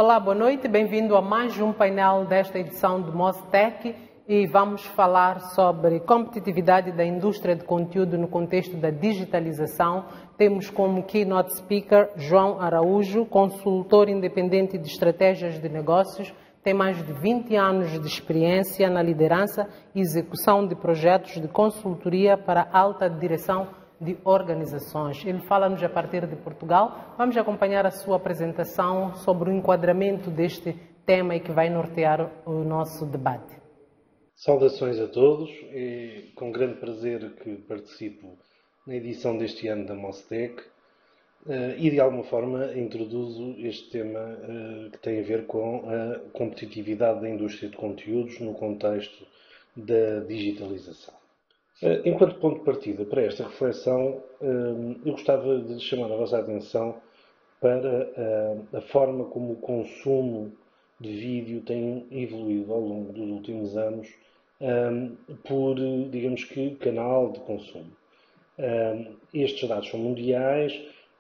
Olá, boa noite, bem-vindo a mais um painel desta edição do Mostec e vamos falar sobre competitividade da indústria de conteúdo no contexto da digitalização. Temos como keynote speaker João Araújo, consultor independente de estratégias de negócios, tem mais de 20 anos de experiência na liderança e execução de projetos de consultoria para alta direção de organizações. Ele fala-nos a partir de Portugal. Vamos acompanhar a sua apresentação sobre o enquadramento deste tema e que vai nortear o nosso debate. Saudações a todos. É com grande prazer que participo na edição deste ano da Mostec e de alguma forma introduzo este tema que tem a ver com a competitividade da indústria de conteúdos no contexto da digitalização. Enquanto ponto de partida para esta reflexão, eu gostava de chamar a vossa atenção para a forma como o consumo de vídeo tem evoluído ao longo dos últimos anos por, digamos que, canal de consumo. Estes dados são mundiais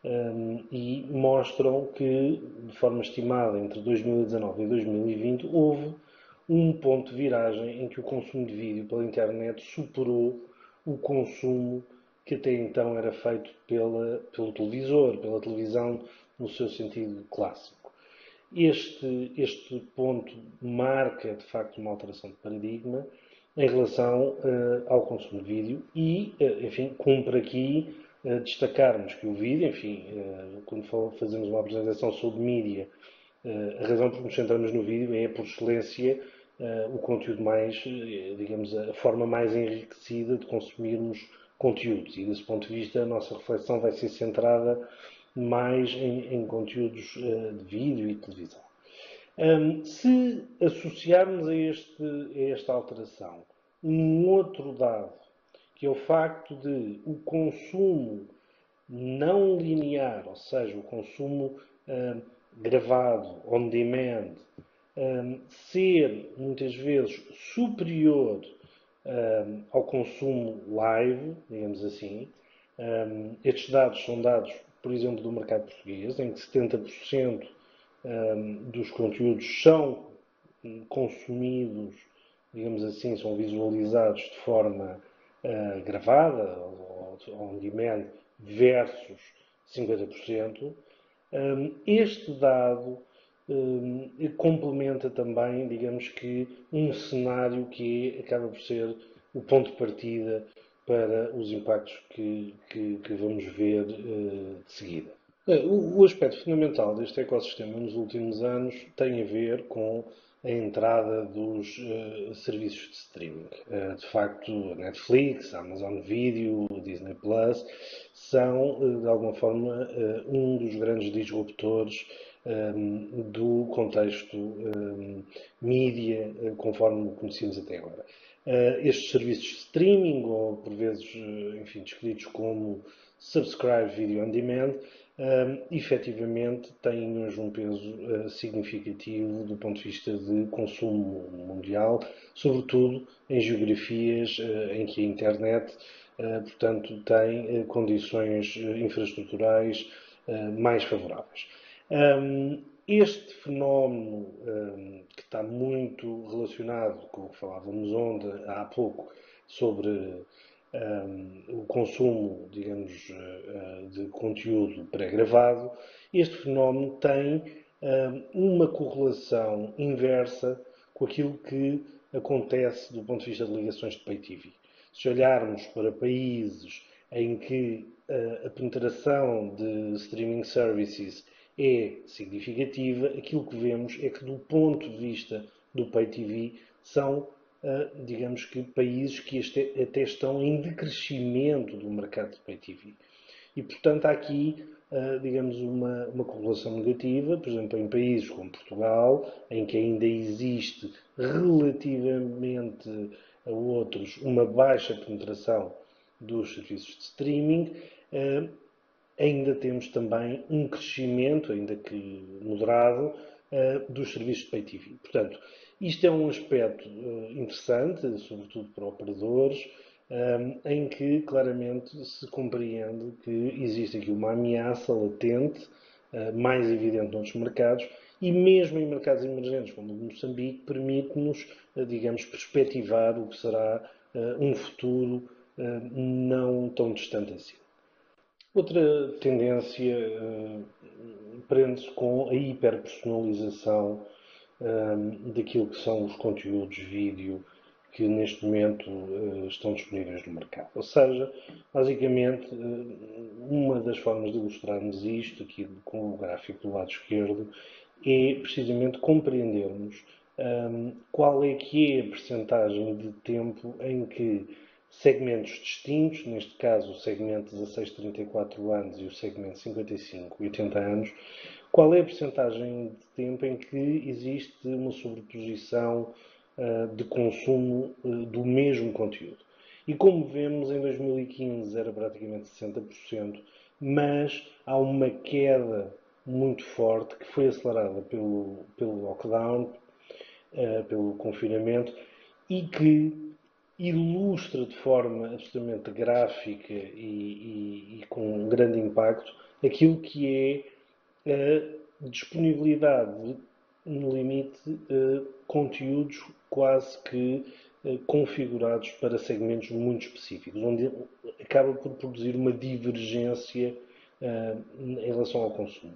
e mostram que, de forma estimada, entre 2019 e 2020, houve um ponto de viragem em que o consumo de vídeo pela internet superou o consumo que até então era feito pelo televisor, pela televisão no seu sentido clássico. Este ponto marca, de facto, uma alteração de paradigma em relação ao consumo de vídeo e, enfim, cumpre aqui destacarmos que o vídeo, enfim, quando fazemos uma apresentação sobre mídia, a razão por que nos centramos no vídeo é, por excelência, o conteúdo mais, digamos, a forma mais enriquecida de consumirmos conteúdos. E, desse ponto de vista, a nossa reflexão vai ser centrada mais em conteúdos de vídeo e televisão. Se associarmos a esta alteração um outro dado, que é o facto de o consumo não linear, ou seja, o consumo gravado, on demand, ser muitas vezes superior ao consumo live, digamos assim. Estes dados são dados, por exemplo, do mercado português, em que 70% dos conteúdos são consumidos, digamos assim, são visualizados de forma gravada, ou on demand, versus 50%. Este dado complementa também, digamos que, um cenário que acaba por ser o ponto de partida para os impactos que vamos ver de seguida. O aspecto fundamental deste ecossistema nos últimos anos tem a ver com a entrada dos serviços de streaming. De facto, a Netflix, a Amazon Video, o Disney Plus são, de alguma forma, um dos grandes disruptores do contexto mídia, conforme o conhecemos até agora. Estes serviços de streaming, ou por vezes, enfim, descritos como Subscribe Video on Demand, efetivamente têm hoje um peso significativo do ponto de vista de consumo mundial, sobretudo em geografias em que a internet, portanto, tem condições infraestruturais mais favoráveis. Este fenómeno, que está muito relacionado com o que falávamos há pouco sobre o consumo, digamos, de conteúdo pré-gravado, este fenómeno tem uma correlação inversa com aquilo que acontece do ponto de vista de ligações de Pay TV. Se olharmos para países em que a penetração de streaming services é significativa, aquilo que vemos é que, do ponto de vista do Pay TV, são, digamos que, países que até estão em decrescimento do mercado de Pay TV. E, portanto, há aqui, digamos, uma correlação negativa, por exemplo, em países como Portugal, em que ainda existe, relativamente a outros, uma baixa penetração dos serviços de streaming, ainda temos também um crescimento, ainda que moderado, dos serviços de Pay TV. Portanto, isto é um aspecto interessante, sobretudo para operadores, em que claramente se compreende que existe aqui uma ameaça latente, mais evidente noutros mercados, e mesmo em mercados emergentes como o de Moçambique, permite-nos, digamos, perspectivar o que será um futuro não tão distante assim. Outra tendência prende-se com a hiperpersonalização daquilo que são os conteúdos vídeo que neste momento estão disponíveis no mercado. Ou seja, basicamente, uma das formas de ilustrarmos isto, aqui com o gráfico do lado esquerdo, é precisamente compreendermos qual é que é a percentagem de tempo em que segmentos distintos, neste caso o segmento 16-34 anos e o segmento 55-80 anos, qual é a percentagem de tempo em que existe uma sobreposição de consumo do mesmo conteúdo. E como vemos, em 2015 era praticamente 60%, mas há uma queda muito forte que foi acelerada pelo lockdown, pelo confinamento, e que ilustra de forma absolutamente gráfica e com um grande impacto aquilo que é a disponibilidade, no limite, conteúdos quase que configurados para segmentos muito específicos, onde acaba por produzir uma divergência em relação ao consumo.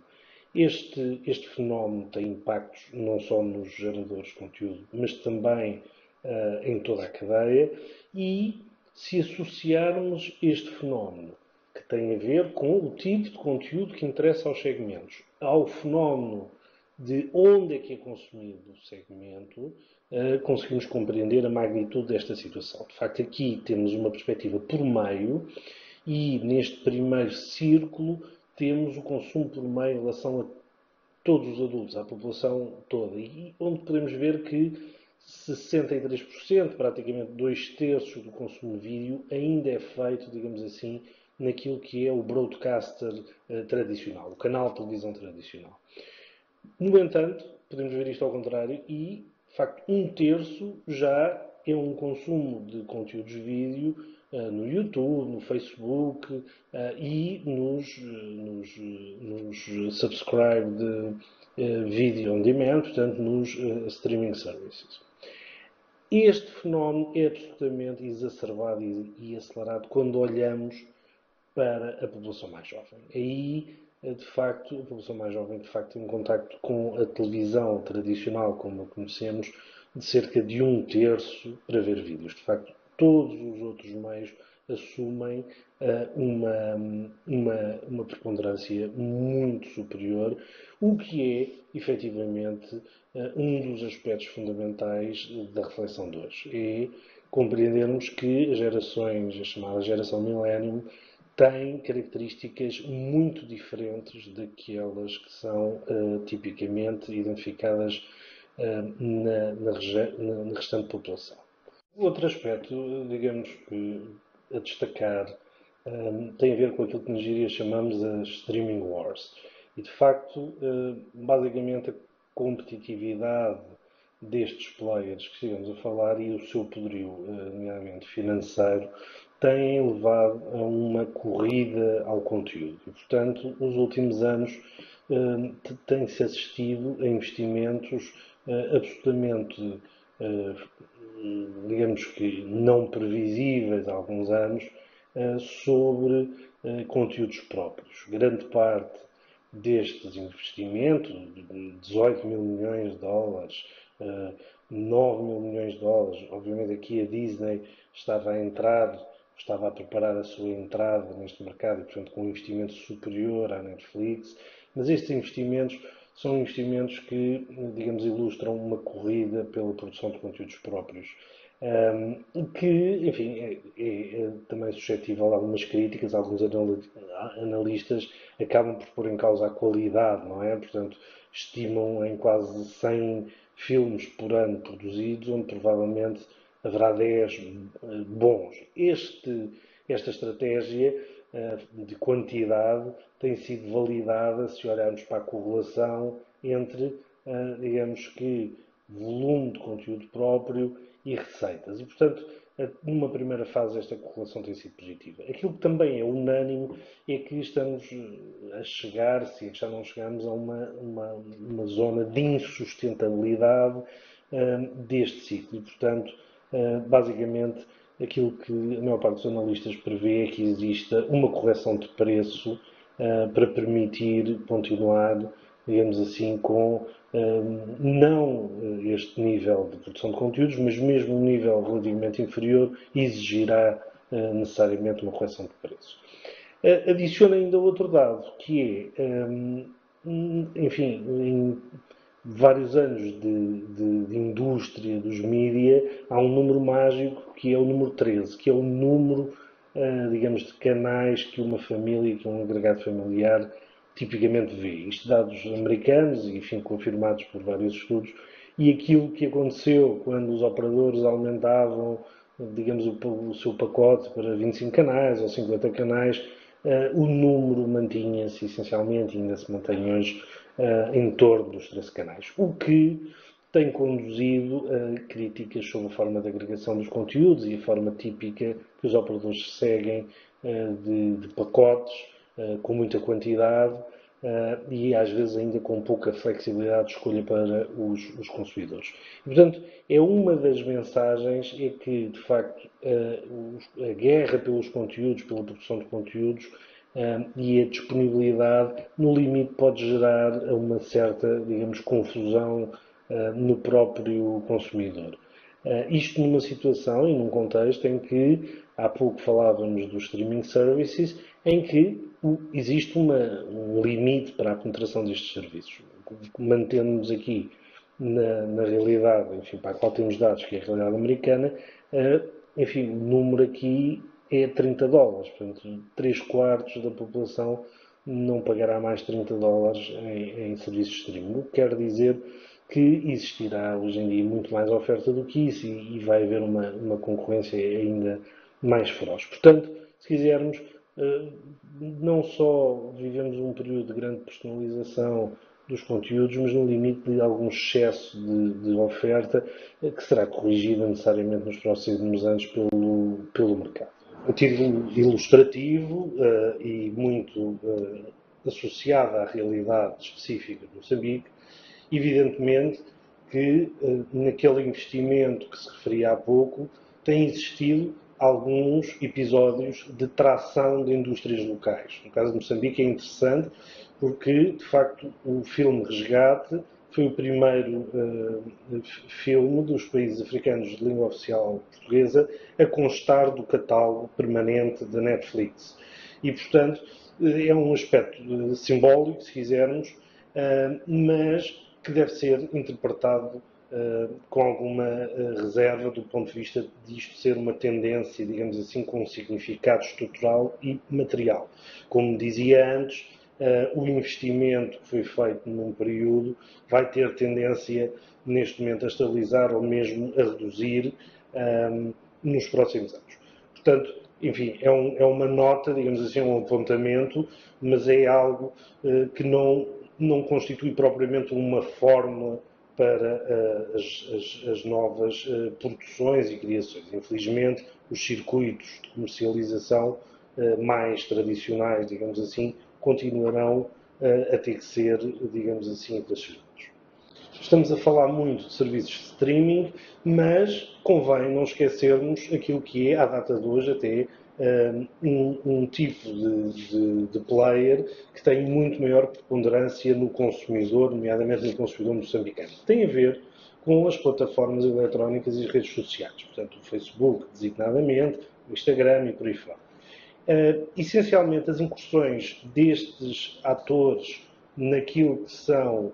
Este fenómeno tem impactos não só nos geradores de conteúdo, mas também em toda a cadeia, e se associarmos este fenómeno, que tem a ver com o tipo de conteúdo que interessa aos segmentos, ao fenómeno de onde é que é consumido o segmento, conseguimos compreender a magnitude desta situação. De facto, aqui temos uma perspectiva por meio, e neste primeiro círculo temos o consumo por meio em relação a todos os adultos, à população toda, e onde podemos ver que 63%, praticamente 2/3 do consumo de vídeo, ainda é feito, digamos assim, naquilo que é o broadcaster tradicional, o canal de televisão tradicional. No entanto, podemos ver isto ao contrário e, de facto, 1/3 já é um consumo de conteúdos de vídeo no YouTube, no Facebook e nos subscribe de video on demand, portanto, nos streaming services. Este fenómeno é absolutamente exacerbado e acelerado quando olhamos para a população mais jovem. Aí, de facto, a população mais jovem de facto tem um contacto com a televisão tradicional, como a conhecemos, de cerca de 1/3 para ver vídeos. De facto, todos os outros meios assumem uma preponderância muito superior, o que é, efetivamente, um dos aspectos fundamentais da reflexão de hoje. É compreendermos que as gerações, a chamada geração Millennium, têm características muito diferentes daquelas que são tipicamente identificadas na restante população. Outro aspecto, digamos que a destacar, tem a ver com aquilo que na gíria chamamos as streaming wars. E, de facto, basicamente a competitividade destes players que estivemos a falar e o seu poderio, nomeadamente financeiro, têm levado a uma corrida ao conteúdo. E, portanto, nos últimos anos tem-se assistido a investimentos absolutamente, digamos que não previsíveis há alguns anos, sobre conteúdos próprios. Grande parte destes investimentos, 18 mil milhões de dólares, 9 mil milhões de dólares, obviamente aqui a Disney estava a entrar, estava a preparar a sua entrada neste mercado e, portanto, com um investimento superior à Netflix, mas estes investimentos são investimentos que, digamos, ilustram uma corrida pela produção de conteúdos próprios, que, enfim, é também suscetível a algumas críticas. Alguns analistas acabam por pôr em causa a qualidade, não é? Portanto, estimam em quase 100 filmes por ano produzidos, onde provavelmente haverá 10 bons. Esta estratégia de quantidade tem sido validada se olharmos para a correlação entre, digamos que, volume de conteúdo próprio e receitas. E, portanto, numa primeira fase esta correlação tem sido positiva. Aquilo que também é unânime é que estamos a chegar, se é que já não chegamos, a uma zona de insustentabilidade deste ciclo. E, portanto, basicamente, aquilo que a maior parte dos analistas prevê é que exista uma correção de preço para permitir continuar, digamos assim, com não este nível de produção de conteúdos, mas mesmo um nível relativamente inferior exigirá necessariamente uma correção de preço. Adiciona ainda outro dado, que é, enfim, em vários anos de indústria dos mídia, há um número mágico que é o número 13, que é o número, digamos, de canais que uma família, que um agregado familiar tipicamente vê. Isto dados americanos, e enfim, confirmados por vários estudos, e aquilo que aconteceu quando os operadores aumentavam, digamos, o seu pacote para 25 canais ou 50 canais, o número mantinha-se essencialmente, e ainda se mantém hoje, em torno dos 13 canais. O que tem conduzido a críticas sobre a forma de agregação dos conteúdos e a forma típica que os operadores seguem de pacotes com muita quantidade e às vezes ainda com pouca flexibilidade de escolha para os consumidores. E, portanto, é uma das mensagens é que, de facto, a guerra pelos conteúdos, pela produção de conteúdos e a disponibilidade, no limite, pode gerar uma certa, digamos, confusão no próprio consumidor. Isto numa situação e num contexto em que, há pouco falávamos dos streaming services, em que existe um limite para a penetração destes serviços. Mantendo-nos aqui na realidade, enfim, para a qual temos dados, que é a realidade americana, enfim, o número aqui é $30. Portanto, 3/4 da população não pagará mais $30 em serviços de streaming. O que quer dizer que existirá hoje em dia muito mais oferta do que isso e vai haver uma concorrência ainda mais feroz. Portanto, se quisermos, não só vivemos um período de grande personalização dos conteúdos, mas no limite de algum excesso de oferta que será corrigida necessariamente nos próximos anos pelo mercado. A título ilustrativo e muito associado à realidade específica de Moçambique, evidentemente que naquele investimento que se referia há pouco, tem existido alguns episódios de tração de indústrias locais. No caso de Moçambique é interessante porque, de facto, o filme Resgate foi o primeiro filme dos países africanos de língua oficial portuguesa a constar do catálogo permanente da Netflix. E, portanto, é um aspecto simbólico, se quisermos, mas que deve ser interpretado com alguma reserva do ponto de vista disto ser uma tendência, digamos assim, com um significado estrutural e material. Como dizia antes, o investimento que foi feito num período vai ter tendência, neste momento, a estabilizar ou mesmo a reduzir nos próximos anos. Portanto, enfim, é uma nota, digamos assim, um apontamento, mas é algo que não constitui propriamente uma fórmula para as novas produções e criações. Infelizmente, os circuitos de comercialização mais tradicionais, digamos assim, continuarão a ter que ser, digamos assim, equacionados. Estamos a falar muito de serviços de streaming, mas convém não esquecermos aquilo que é, à data de hoje, até um tipo de player que tem muito maior preponderância no consumidor, nomeadamente no consumidor moçambicano. Tem a ver com as plataformas eletrónicas e as redes sociais. Portanto, o Facebook, designadamente, o Instagram e por aí fora. Essencialmente, as incursões destes atores naquilo que são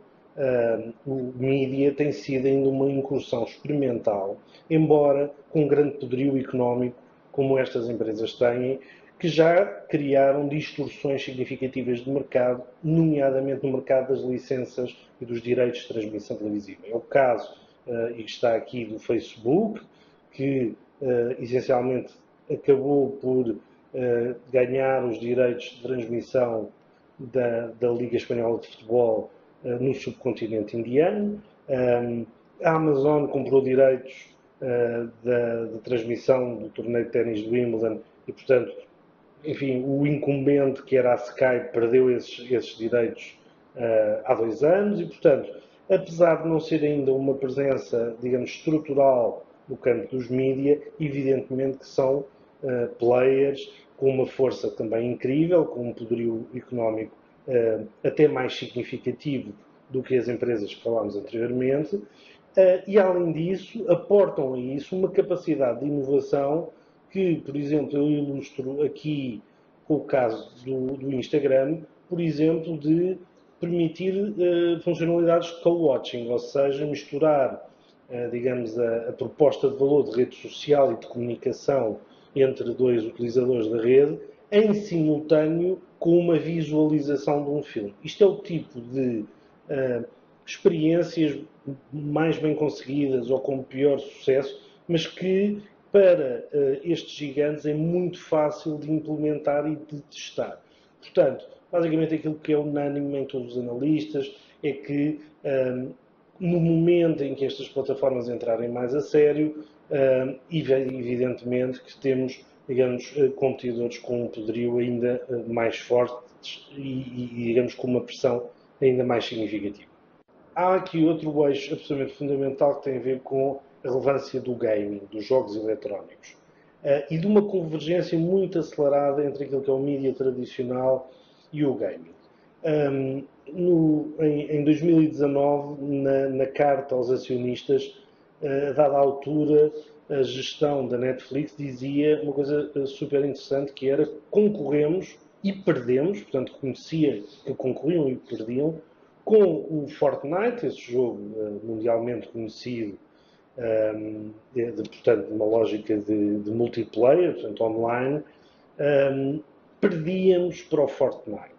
o mídia tem sido ainda uma incursão experimental, embora com um grande poderio económico, como estas empresas têm, que já criaram distorções significativas de mercado, nomeadamente no mercado das licenças e dos direitos de transmissão televisiva. É o caso, e está aqui, do Facebook, que essencialmente acabou por ganhar os direitos de transmissão da Liga Espanhola de Futebol no subcontinente indiano. A Amazon comprou direitos da transmissão do torneio de ténis do Wimbledon e, portanto, enfim, o incumbente, que era a Sky, perdeu esses direitos há 2 anos e, portanto, apesar de não ser ainda uma presença, digamos, estrutural no campo dos mídia, evidentemente que são players com uma força também incrível, com um poderio económico até mais significativo do que as empresas que falámos anteriormente, e além disso, aportam a isso uma capacidade de inovação que, por exemplo, eu ilustro aqui com o caso do Instagram, por exemplo, de permitir funcionalidades de co-watching, ou seja, misturar, digamos, a proposta de valor de rede social e de comunicação entre 2 utilizadores da rede em simultâneo com uma visualização de um filme. Isto é o tipo de experiências mais bem conseguidas ou com pior sucesso, mas que para estes gigantes é muito fácil de implementar e de testar. Portanto, basicamente aquilo que é unânime em todos os analistas é que no momento em que estas plataformas entrarem mais a sério, evidentemente que temos, digamos, competidores com um poderio ainda mais forte e, digamos, com uma pressão ainda mais significativa. Há aqui outro eixo absolutamente fundamental que tem a ver com a relevância do gaming, dos jogos eletrónicos, e de uma convergência muito acelerada entre aquilo que é o mídia tradicional e o gaming. Em 2019, na carta aos acionistas, a dada altura, a gestão da Netflix dizia uma coisa super interessante, que era: concorremos e perdemos, portanto reconhecia que concorriam e perdiam, com o Fortnite, esse jogo mundialmente conhecido, portanto, uma lógica de multiplayer, portanto, online, perdíamos para o Fortnite.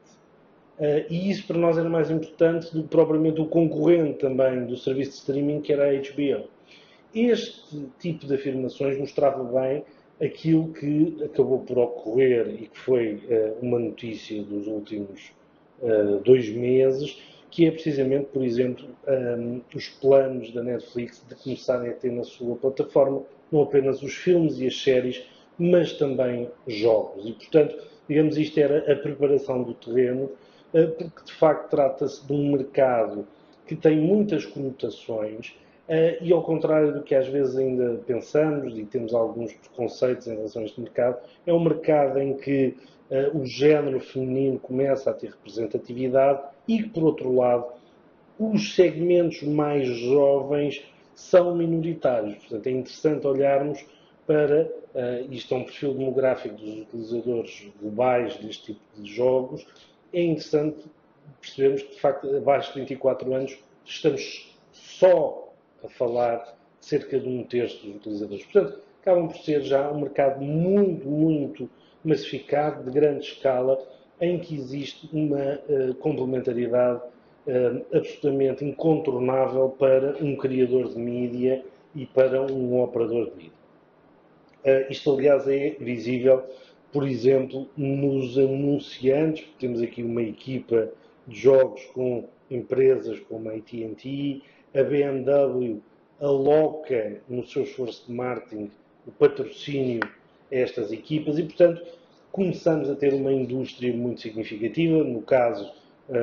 E isso para nós era mais importante do que propriamente o concorrente também do serviço de streaming, que era a HBO. Este tipo de afirmações mostrava bem aquilo que acabou por ocorrer e que foi uma notícia dos últimos 2 meses, que é precisamente, por exemplo, os planos da Netflix de começarem a ter na sua plataforma não apenas os filmes e as séries, mas também jogos. E, portanto, digamos, isto era a preparação do terreno, porque de facto trata-se de um mercado que tem muitas conotações e, ao contrário do que às vezes ainda pensamos e temos alguns preconceitos em relação a este mercado, é um mercado em que o género feminino começa a ter representatividade e, por outro lado, os segmentos mais jovens são minoritários. Portanto, é interessante olharmos para, isto é um perfil demográfico dos utilizadores globais deste tipo de jogos, é interessante percebermos que, de facto, abaixo de 34 anos, estamos só a falar de cerca de 1/3 dos utilizadores. Portanto, acabam por ser já um mercado muito, muito massificado, de grande escala, em que existe uma complementariedade absolutamente incontornável para um criador de mídia e para um operador de mídia. Isto, aliás, é visível, por exemplo, nos anunciantes. Temos aqui uma equipa de jogos com empresas como a AT&T, a BMW aloca no seu esforço de marketing o patrocínio a estas equipas e, portanto, começamos a ter uma indústria muito significativa. No caso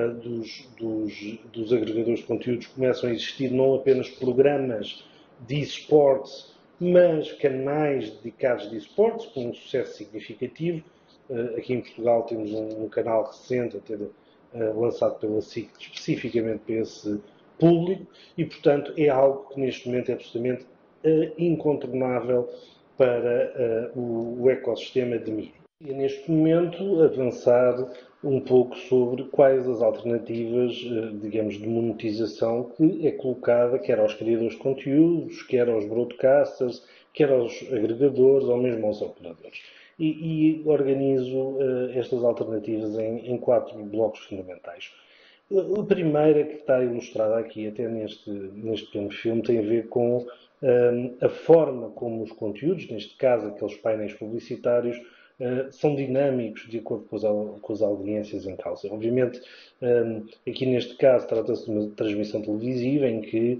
dos agregadores de conteúdos, começam a existir não apenas programas de esportes, mas canais dedicados de esportes, com um sucesso significativo. Aqui em Portugal temos um canal recente a ter lançado pela SIC especificamente para esse público e, portanto, é algo que neste momento é absolutamente incontornável para o ecossistema de mídia. E neste momento avançar um pouco sobre quais as alternativas, digamos, de monetização que é colocada quer aos criadores de conteúdos, quer aos broadcasters, quer aos agregadores ou mesmo aos operadores. E organizo estas alternativas em 4 blocos fundamentais. A primeira, que está ilustrada aqui até neste pequeno filme, tem a ver com a forma como os conteúdos, neste caso aqueles painéis publicitários, são dinâmicos de acordo com as audiências em causa. Obviamente, aqui neste caso trata-se de uma transmissão televisiva em que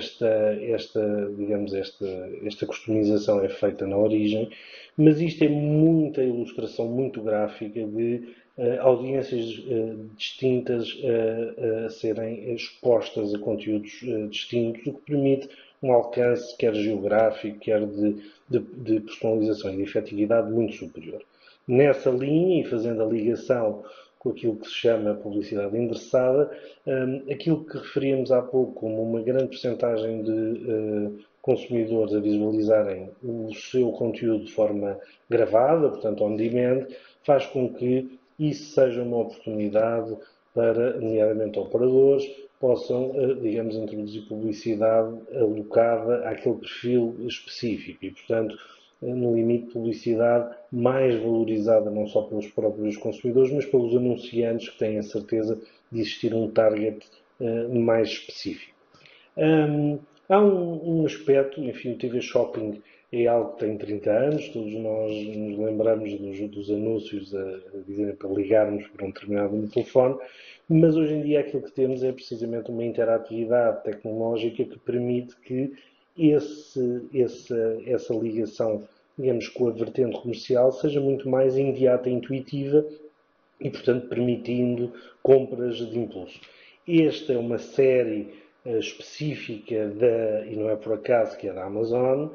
esta customização é feita na origem, mas isto é muita ilustração, muito gráfica de audiências distintas a serem expostas a conteúdos distintos, o que permite um alcance, quer geográfico, quer de personalização e de efetividade muito superior. Nessa linha, e fazendo a ligação com aquilo que se chama publicidade endereçada, aquilo que referíamos há pouco como uma grande percentagem de consumidores a visualizarem o seu conteúdo de forma gravada, portanto on demand, faz com que isso seja uma oportunidade para, nomeadamente, operadores possam, digamos, introduzir publicidade alocada àquele perfil específico e, portanto, no limite, publicidade mais valorizada não só pelos próprios consumidores, mas pelos anunciantes que têm a certeza de existir um target mais específico. Há um aspecto, enfim, o TV Shopping é algo que tem 30 anos, todos nós nos lembramos dos anúncios a dizerem para ligarmos para um determinado telefone, mas hoje em dia aquilo que temos é precisamente uma interatividade tecnológica que permite que essa ligação, digamos, com a vertente comercial seja muito mais imediata e intuitiva e, portanto, permitindo compras de impulso. Esta é uma série específica e não é por acaso que é da Amazon,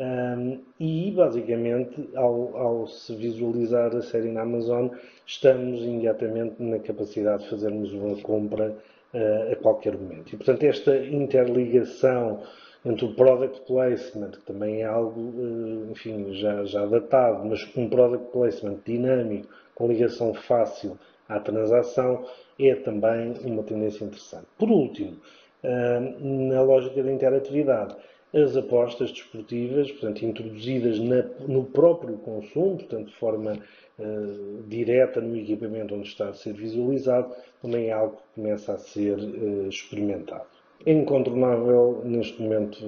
e basicamente ao se visualizar a série na Amazon estamos imediatamente na capacidade de fazermos uma compra a qualquer momento. E portanto esta interligação entre o product placement, que também é algo, enfim, já datado, mas um product placement dinâmico, com ligação fácil à transação, é também uma tendência interessante. Por último, na lógica da interatividade, as apostas desportivas, portanto, introduzidas no próprio consumo, portanto, de forma direta no equipamento onde está a ser visualizado, também é algo que começa a ser experimentado. É incontornável, neste momento,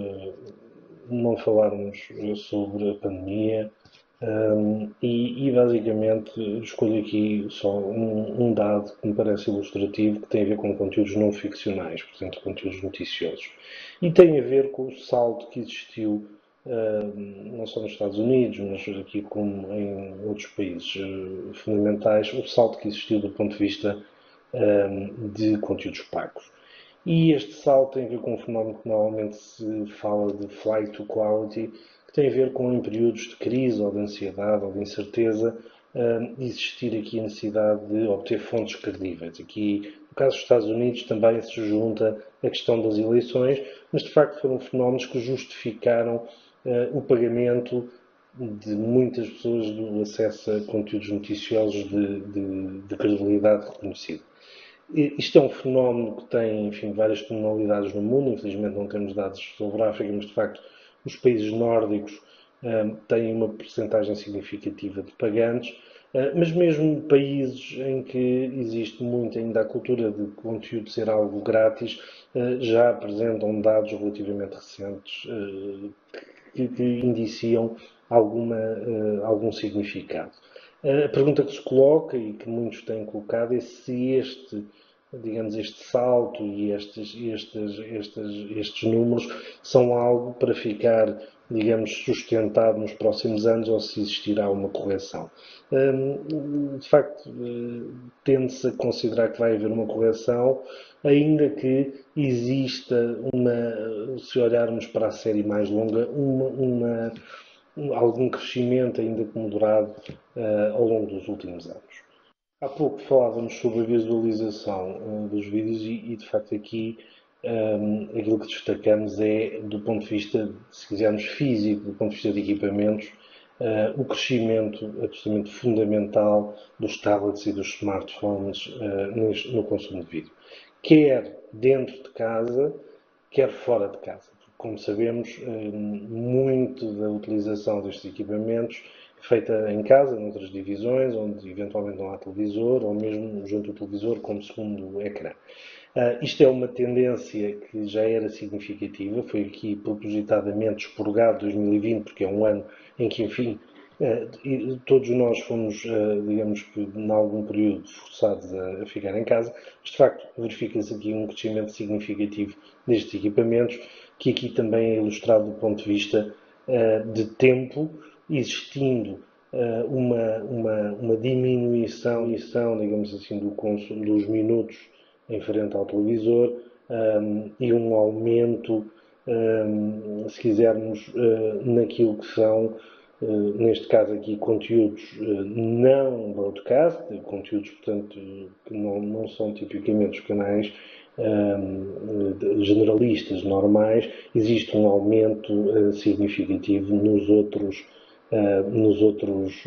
não falarmos sobre a pandemia, e basicamente escolho aqui só um dado que me parece ilustrativo, que tem a ver com conteúdos não ficcionais, portanto conteúdos noticiosos. E tem a ver com o salto que existiu, não só nos Estados Unidos, mas aqui como em outros países fundamentais, o salto que existiu do ponto de vista de conteúdos pagos. E este salto tem a ver com um fenómeno que normalmente se fala de flight to quality, que tem a ver com em períodos de crise ou de ansiedade ou de incerteza existir aqui a necessidade de obter fontes credíveis. Aqui, no caso dos Estados Unidos, também se junta a questão das eleições, mas de facto foram fenómenos que justificaram o pagamento de muitas pessoas do acesso a conteúdos noticiosos de credibilidade reconhecida. Isto é um fenómeno que tem, enfim, várias tonalidades no mundo. Infelizmente não temos dados sobre a África, mas de facto os países nórdicos têm uma percentagem significativa de pagantes. Mas mesmo países em que existe muito ainda a cultura de conteúdo ser algo grátis, já apresentam dados relativamente recentes que indiciam algum significado. A pergunta que se coloca e que muitos têm colocado é se este salto e estes números são algo para ficar, digamos, sustentado nos próximos anos ou se existirá uma correção. De facto, tende-se a considerar que vai haver uma correção, ainda que exista se olharmos para a série mais longa, algum crescimento, ainda que moderado, ao longo dos últimos anos. Há pouco falávamos sobre a visualização dos vídeos e de facto aqui aquilo que destacamos é, do ponto de vista, se quisermos, físico, do ponto de vista de equipamentos, o crescimento absolutamente fundamental dos tablets e dos smartphones no consumo de vídeo. Quer dentro de casa, quer fora de casa. Como sabemos, muito da utilização destes equipamentos é feita em casa, noutras divisões, onde eventualmente não há televisor, ou mesmo junto ao televisor como segundo ecrã. Isto é uma tendência que já era significativa, foi aqui propositadamente expurgado 2020, porque é um ano em que, enfim, E todos nós fomos, digamos que, em algum período, forçados a ficar em casa, mas de facto verifica-se aqui um crescimento significativo destes equipamentos, que aqui também é ilustrado do ponto de vista de tempo, existindo uma diminuição, digamos assim, do consumo dos minutos em frente ao televisor e um aumento, se quisermos, naquilo que são neste caso aqui, conteúdos não broadcast, conteúdos, portanto, que não são tipicamente os canais generalistas normais, existe um aumento significativo nos outros,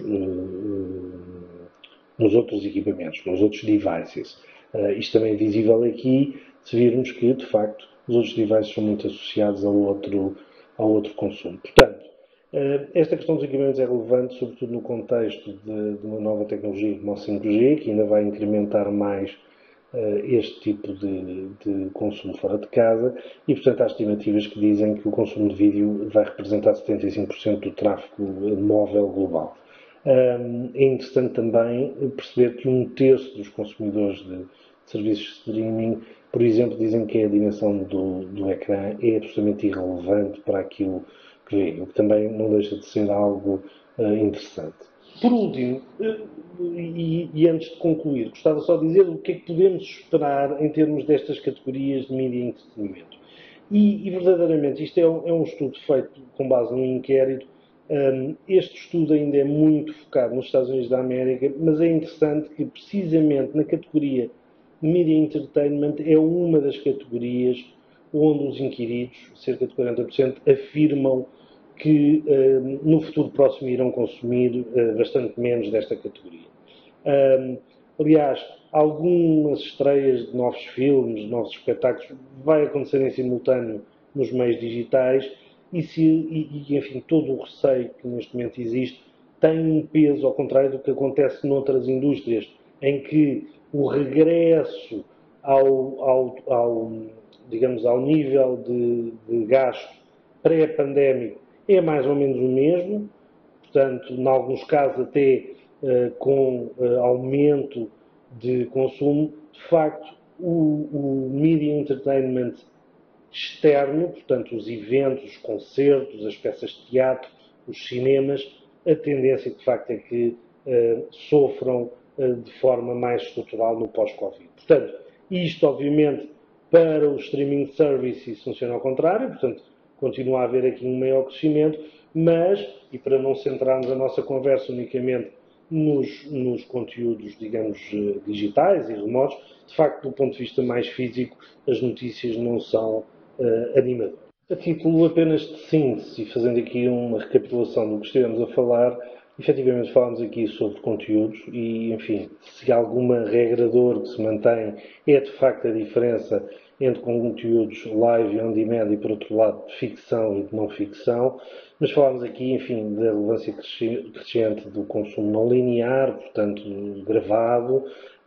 nos outros equipamentos, nos outros devices. Isto também é visível aqui, se virmos que, de facto, os outros devices são muito associados ao outro consumo. Portanto, esta questão dos equipamentos é relevante, sobretudo no contexto de uma nova tecnologia como o 5G, que ainda vai incrementar mais este tipo de consumo fora de casa, e portanto há estimativas que dizem que o consumo de vídeo vai representar 75% do tráfego móvel global. É interessante também perceber que um terço dos consumidores de serviços de streaming, por exemplo, dizem que a dimensão do ecrã é absolutamente irrelevante para aquilo que vê, o que também não deixa de ser algo interessante. Por último, e antes de concluir, gostava só de dizer o que é que podemos esperar em termos destas categorias de mídia e entretenimento. E verdadeiramente, isto é um estudo feito com base num inquérito. Este estudo ainda é muito focado nos Estados Unidos da América, mas é interessante que, precisamente na categoria Media Entertainment, é uma das categorias onde os inquiridos, cerca de 40%, afirmam que no futuro próximo irão consumir bastante menos desta categoria. Aliás, algumas estreias de novos filmes, novos espetáculos, vai acontecer em simultâneo nos meios digitais e, enfim, todo o receio que neste momento existe tem um peso, ao contrário do que acontece noutras indústrias, em que o regresso digamos, ao nível de gasto pré-pandémico é mais ou menos o mesmo, portanto, em alguns casos até com aumento de consumo. De facto, o media entertainment externo, portanto, os eventos, os concertos, as peças de teatro, os cinemas, a tendência de facto é que sofram de forma mais estrutural no pós-Covid. Portanto, isto obviamente para os streaming services funciona ao contrário, portanto, continua a haver aqui um maior crescimento, mas, e para não centrarmos a nossa conversa unicamente nos conteúdos, digamos, digitais e remotos, de facto, do ponto de vista mais físico, as notícias não são animadoras. A título apenas de síntese, e fazendo aqui uma recapitulação do que estivemos a falar, efetivamente falámos aqui sobre conteúdos e, enfim, se há alguma regra de ouro que se mantém é de facto a diferença entre conteúdos live e on-demand e, por outro lado, de ficção e de não ficção. Mas falámos aqui, enfim, da relevância crescente do consumo não linear, portanto, gravado,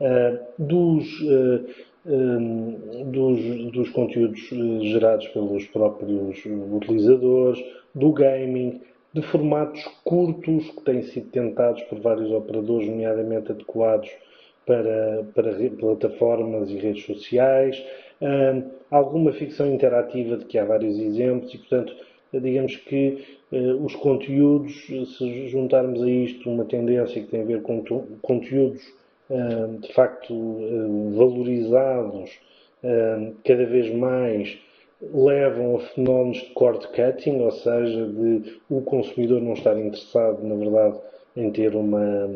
dos conteúdos gerados pelos próprios utilizadores, do gaming, de formatos curtos que têm sido tentados por vários operadores, nomeadamente adequados para plataformas e redes sociais, alguma ficção interativa de que há vários exemplos e, portanto, digamos que os conteúdos, se juntarmos a isto uma tendência que tem a ver com conteúdos de facto valorizados cada vez mais, levam a fenómenos de cord cutting, ou seja, de o consumidor não estar interessado, na verdade, em ter um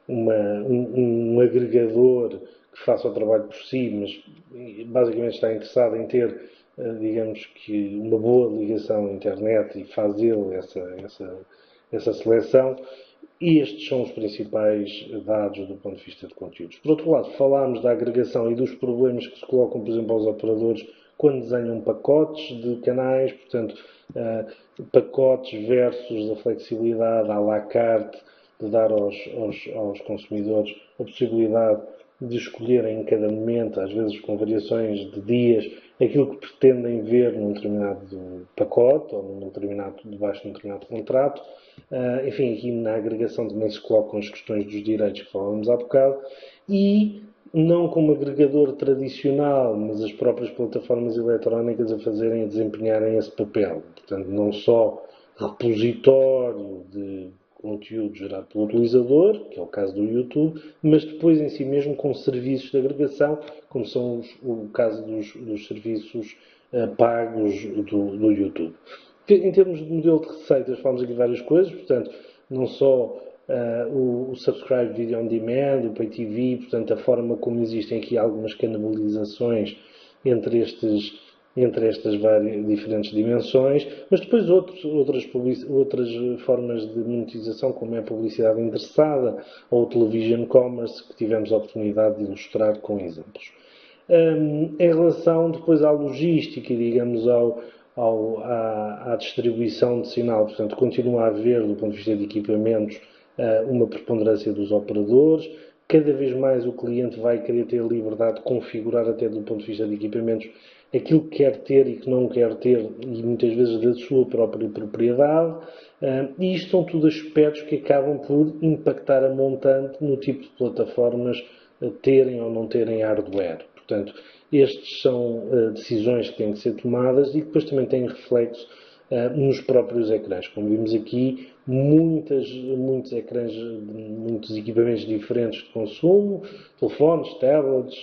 agregador que faça o trabalho por si, mas basicamente está interessado em ter, digamos que, uma boa ligação à internet e faz ele essa seleção. E estes são os principais dados do ponto de vista de conteúdos. Por outro lado, falámos da agregação e dos problemas que se colocam, por exemplo, aos operadores quando desenham pacotes de canais, portanto, pacotes versus a flexibilidade à la carte de dar aos consumidores a possibilidade de escolherem em cada momento, às vezes com variações de dias, aquilo que pretendem ver num determinado pacote ou debaixo de um determinado contrato. Enfim, aqui na agregação também se colocam as questões dos direitos que falávamos há bocado e não como agregador tradicional, mas as próprias plataformas eletrónicas a desempenharem esse papel. Portanto, não só repositório de conteúdo gerado pelo utilizador, que é o caso do YouTube, mas depois em si mesmo com serviços de agregação, como são o caso dos serviços pagos do YouTube. Em termos de modelo de receitas, falamos aqui de várias coisas, portanto, não só o Subscribe Video On Demand, o Pay TV, portanto, a forma como existem aqui algumas canibalizações entre estas várias diferentes dimensões, mas depois outras formas de monetização, como é a publicidade interessada ou o television commerce, que tivemos a oportunidade de ilustrar com exemplos. Em relação depois à logística e, digamos, à distribuição de sinal, portanto, continua a haver, do ponto de vista de equipamentos, uma preponderância dos operadores. Cada vez mais o cliente vai querer ter a liberdade de configurar, até do ponto de vista de equipamentos, aquilo que quer ter e que não quer ter, e muitas vezes da sua própria propriedade. E isto são tudo aspectos que acabam por impactar a montante no tipo de plataformas terem ou não terem hardware. Portanto, estas são decisões que têm que ser tomadas e que depois também têm reflexo nos próprios ecrãs. Como vimos aqui, muitos ecrãs, muitos equipamentos diferentes de consumo, telefones, tablets,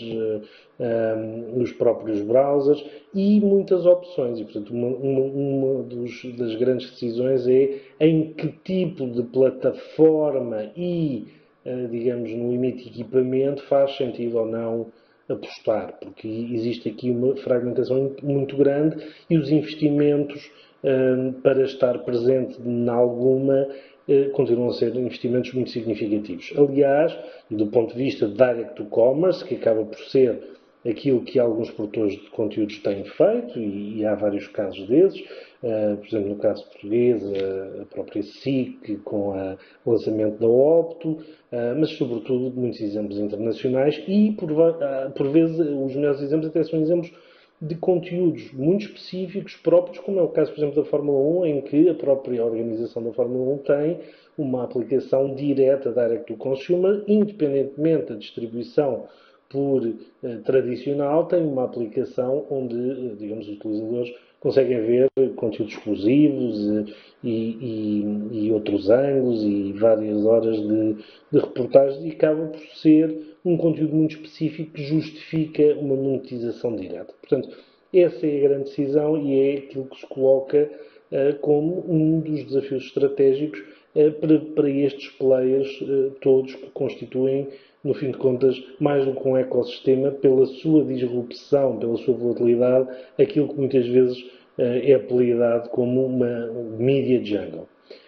os próprios browsers e muitas opções. E, portanto, uma das grandes decisões é em que tipo de plataforma e, digamos, no limite de equipamento faz sentido ou não apostar, porque existe aqui uma fragmentação muito grande e os investimentos para estar presente em alguma continuam a ser investimentos muito significativos. Aliás, e do ponto de vista de direct to commerce, que acaba por ser aquilo que alguns produtores de conteúdos têm feito, e há vários casos desses, por exemplo, no caso português, a própria SIC, com o lançamento da Opto, mas sobretudo muitos exemplos internacionais e, por vezes, os melhores exemplos até são exemplos de conteúdos muito específicos próprios, como é o caso, por exemplo, da Fórmula 1, em que a própria organização da Fórmula 1 tem uma aplicação direta, direct to consumer, independentemente da distribuição tradicional, tem uma aplicação onde, digamos, os utilizadores conseguem ver conteúdos exclusivos e outros ângulos e várias horas de reportagens, e acaba por ser um conteúdo muito específico que justifica uma monetização direta. Portanto, essa é a grande decisão e é aquilo que se coloca como um dos desafios estratégicos para estes players todos, que constituem, no fim de contas, mais do que um ecossistema, pela sua disrupção, pela sua volatilidade, aquilo que muitas vezes é apelidado como uma media jungle.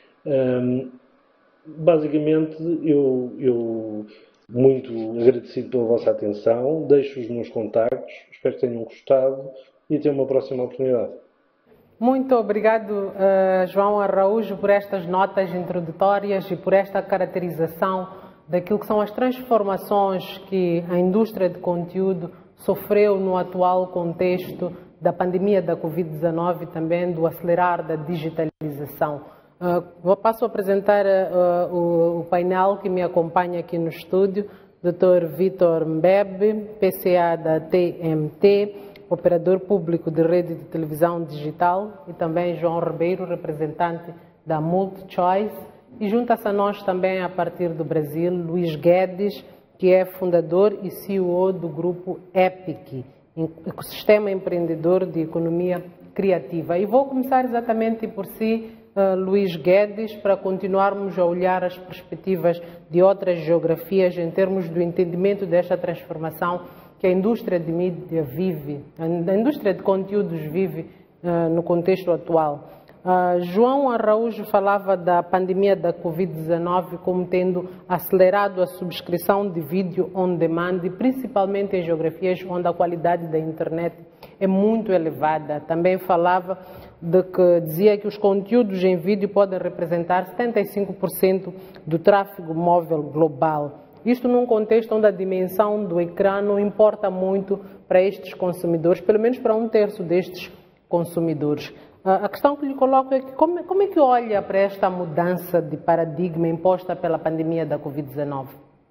Basicamente, eu muito agradecido pela vossa atenção, deixo os meus contactos, espero que tenham gostado e até uma próxima oportunidade. Muito obrigado, João Araújo, por estas notas introdutórias e por esta caracterização daquilo que são as transformações que a indústria de conteúdo sofreu no atual contexto da pandemia da Covid-19 e também do acelerar da digitalização. Passo a apresentar o painel que me acompanha aqui no estúdio, Dr. Vítor Mbebe, PCA da TMT, operador público de rede de televisão digital, e também João Ribeiro, representante da MultiChoice. E junta-se a nós também, a partir do Brasil, Luís Guedes, que é fundador e CEO do grupo EPIC, Ecossistema Empreendedor de Economia Criativa. E vou começar exatamente por si, Luís Guedes, para continuarmos a olhar as perspectivas de outras geografias em termos do entendimento desta transformação que a indústria de mídia vive, a indústria de conteúdos vive no contexto atual. João Araújo falava da pandemia da Covid-19 como tendo acelerado a subscrição de vídeo on demand, principalmente em geografias onde a qualidade da internet é muito elevada. Também falava dizia que os conteúdos em vídeo podem representar 75% do tráfego móvel global. Isto num contexto onde a dimensão do ecrã não importa muito para estes consumidores, pelo menos para um terço destes consumidores. A questão que lhe coloco é que como é que olha para esta mudança de paradigma imposta pela pandemia da Covid-19?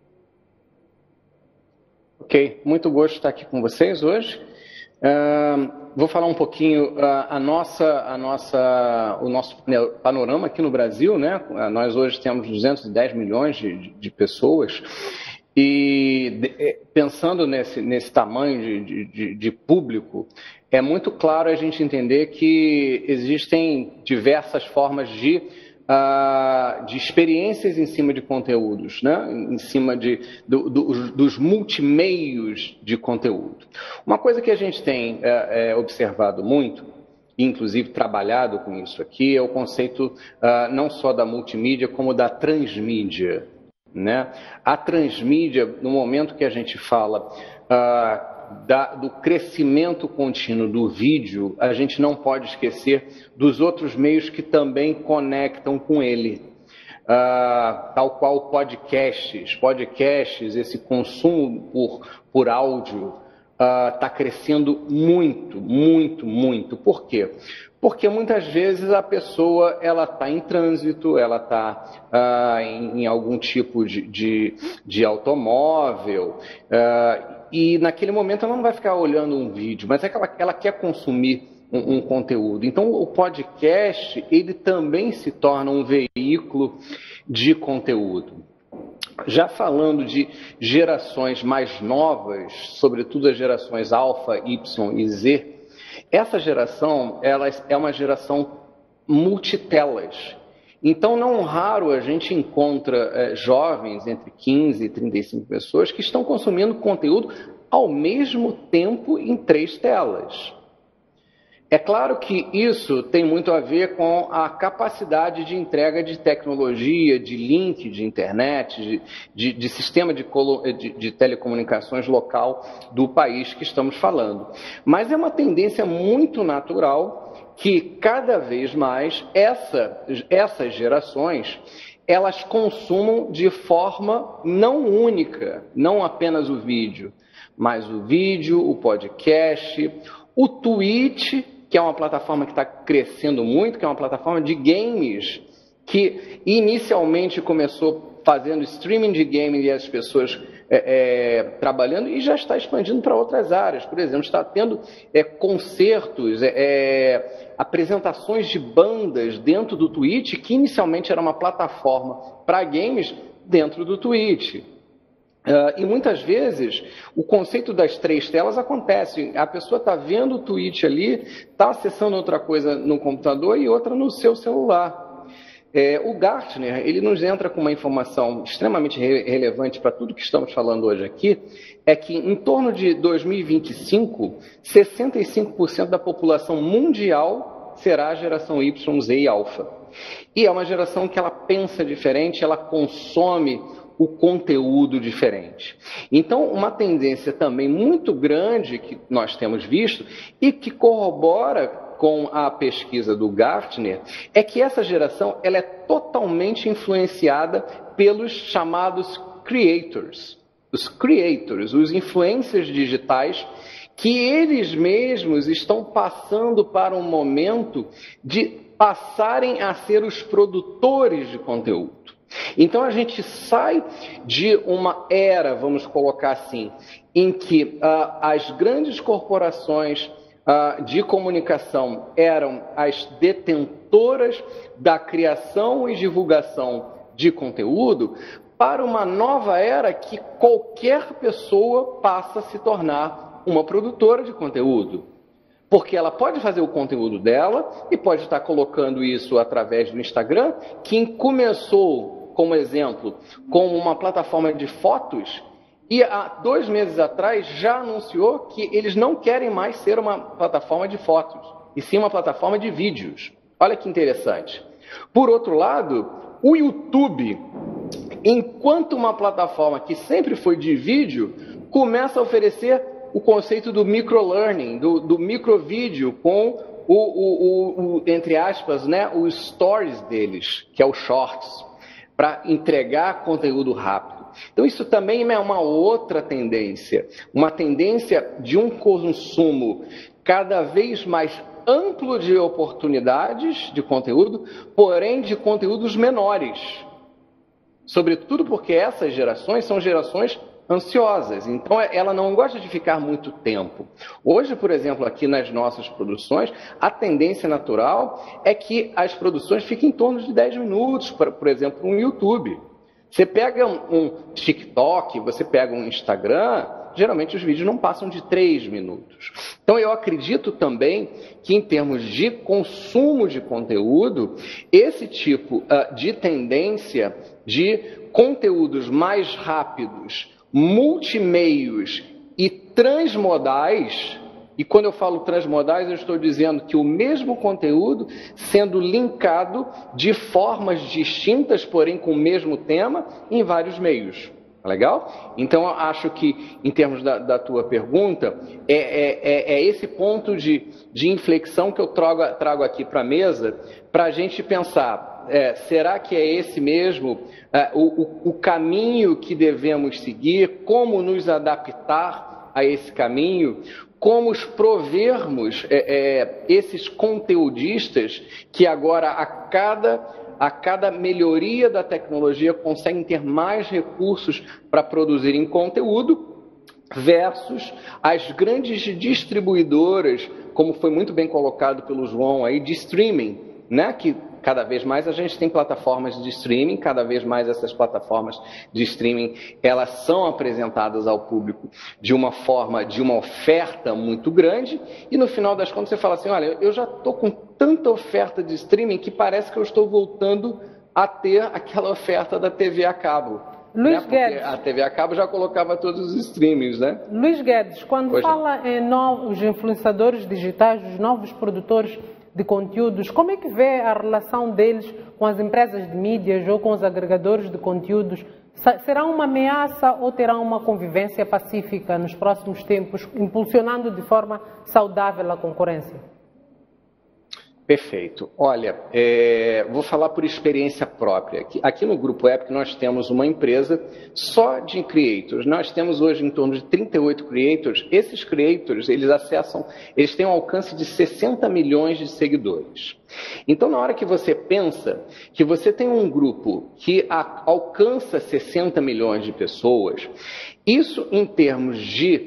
Ok, muito gosto de estar aqui com vocês hoje. Vou falar um pouquinho o nosso panorama aqui no Brasil, né? Nós hoje temos 210 milhões de pessoas e pensando nesse tamanho de público, é muito claro a gente entender que existem diversas formas de experiências em cima de conteúdos, né? Em cima dos multimeios de conteúdo. Uma coisa que a gente tem observado muito, inclusive trabalhado com isso aqui, é o conceito não só da multimídia, como da transmídia, né? A transmídia, no momento que a gente fala do crescimento contínuo do vídeo, a gente não pode esquecer dos outros meios que também conectam com ele, tal qual podcasts, esse consumo por áudio está crescendo muito, muito, muito. Por quê? Porque muitas vezes a pessoa está em trânsito, ela está em algum tipo de automóvel, e naquele momento ela não vai ficar olhando um vídeo, mas é que ela quer consumir um conteúdo. Então o podcast ele também se torna um veículo de conteúdo. Já falando de gerações mais novas, sobretudo as gerações Alfa, Y e Z, essa geração ela é uma geração multitelas. Então, não raro a gente encontra jovens entre 15 e 35 pessoas que estão consumindo conteúdo ao mesmo tempo em 3 telas. É claro que isso tem muito a ver com a capacidade de entrega de tecnologia, de link de internet, de sistema de telecomunicações local do país que estamos falando. Mas é uma tendência muito natural que cada vez mais essas gerações elas consumam de forma não única, não apenas o vídeo, mas o vídeo, o podcast, o Twitch, que é uma plataforma que está crescendo muito, que é uma plataforma de games, que inicialmente começou fazendo streaming de game e as pessoas trabalhando e já está expandindo para outras áreas. Por exemplo, está tendo concertos, apresentações de bandas dentro do Twitch, que inicialmente era uma plataforma para games dentro do Twitch. E muitas vezes o conceito das 3 telas acontece. A pessoa está vendo o Twitch ali, está acessando outra coisa no computador e outra no seu celular. O Gartner ele nos entra com uma informação extremamente relevante para tudo que estamos falando hoje aqui, é que em torno de 2025, 65% da população mundial será a geração Y, Z e Alpha. E é uma geração que ela pensa diferente, ela consome o conteúdo diferente. Então, uma tendência também muito grande que nós temos visto e que corrobora com a pesquisa do Gartner é que essa geração ela é totalmente influenciada pelos chamados creators. Os creators, os influencers digitais, que eles mesmos estão passando para um momento de passarem a ser os produtores de conteúdo. Então a gente sai de uma era, vamos colocar assim, em que as grandes corporações de comunicação eram as detentoras da criação e divulgação de conteúdo, para uma nova era que qualquer pessoa passa a se tornar uma produtora de conteúdo. Porque ela pode fazer o conteúdo dela e pode estar colocando isso através do Instagram, que começou, como exemplo, com uma plataforma de fotos e há 2 meses atrás já anunciou que eles não querem mais ser uma plataforma de fotos, e sim uma plataforma de vídeos. Olha que interessante. Por outro lado, o YouTube, enquanto uma plataforma que sempre foi de vídeo, começa a oferecer o conceito do microlearning, do microvídeo com entre aspas, né, os stories deles, que é o shorts, para entregar conteúdo rápido. Então isso também é uma outra tendência, uma tendência de um consumo cada vez mais amplo de oportunidades de conteúdo, porém de conteúdos menores. Sobretudo porque essas gerações são gerações ansiosas, então ela não gosta de ficar muito tempo. Hoje, por exemplo, aqui nas nossas produções, a tendência natural é que as produções fiquem em torno de 10 minutos, por exemplo, um YouTube. Você pega um TikTok, você pega um Instagram, geralmente os vídeos não passam de 3 minutos. Então eu acredito também que em termos de consumo de conteúdo, esse tipo de tendência de conteúdos mais rápidos, multimeios e transmodais, e quando eu falo transmodais, eu estou dizendo que o mesmo conteúdo sendo linkado de formas distintas, porém com o mesmo tema, em vários meios. Tá legal? Então, eu acho que, em termos da tua pergunta, é esse ponto de inflexão que eu trago aqui para a mesa, para a gente pensar, será que é esse mesmo o caminho que devemos seguir, como nos adaptar a esse caminho, como os provermos esses conteudistas que agora a cada melhoria da tecnologia conseguem ter mais recursos para produzirem conteúdo, versus as grandes distribuidoras, como foi muito bem colocado pelo João aí, de streaming, né? Que cada vez mais a gente tem plataformas de streaming, cada vez mais essas plataformas de streaming, elas são apresentadas ao público de uma forma, de uma oferta muito grande, e no final das contas você fala assim, olha, eu já estou com tanta oferta de streaming que parece que eu estou voltando a ter aquela oferta da TV a cabo. Luiz Guedes. A TV a cabo já colocava todos os streamings, né? Luiz Guedes, quando fala em novos influenciadores digitais, os novos produtores de conteúdos, como é que vê a relação deles com as empresas de mídias ou com os agregadores de conteúdos? Será uma ameaça ou terá uma convivência pacífica nos próximos tempos, impulsionando de forma saudável a concorrência? Perfeito. Olha, vou falar por experiência própria. Aqui no Grupo Epic nós temos uma empresa só de creators. Nós temos hoje em torno de 38 creators. Esses creators, eles têm um alcance de 60 milhões de seguidores. Então, na hora que você pensa que você tem um grupo que alcança 60 milhões de pessoas, isso em termos de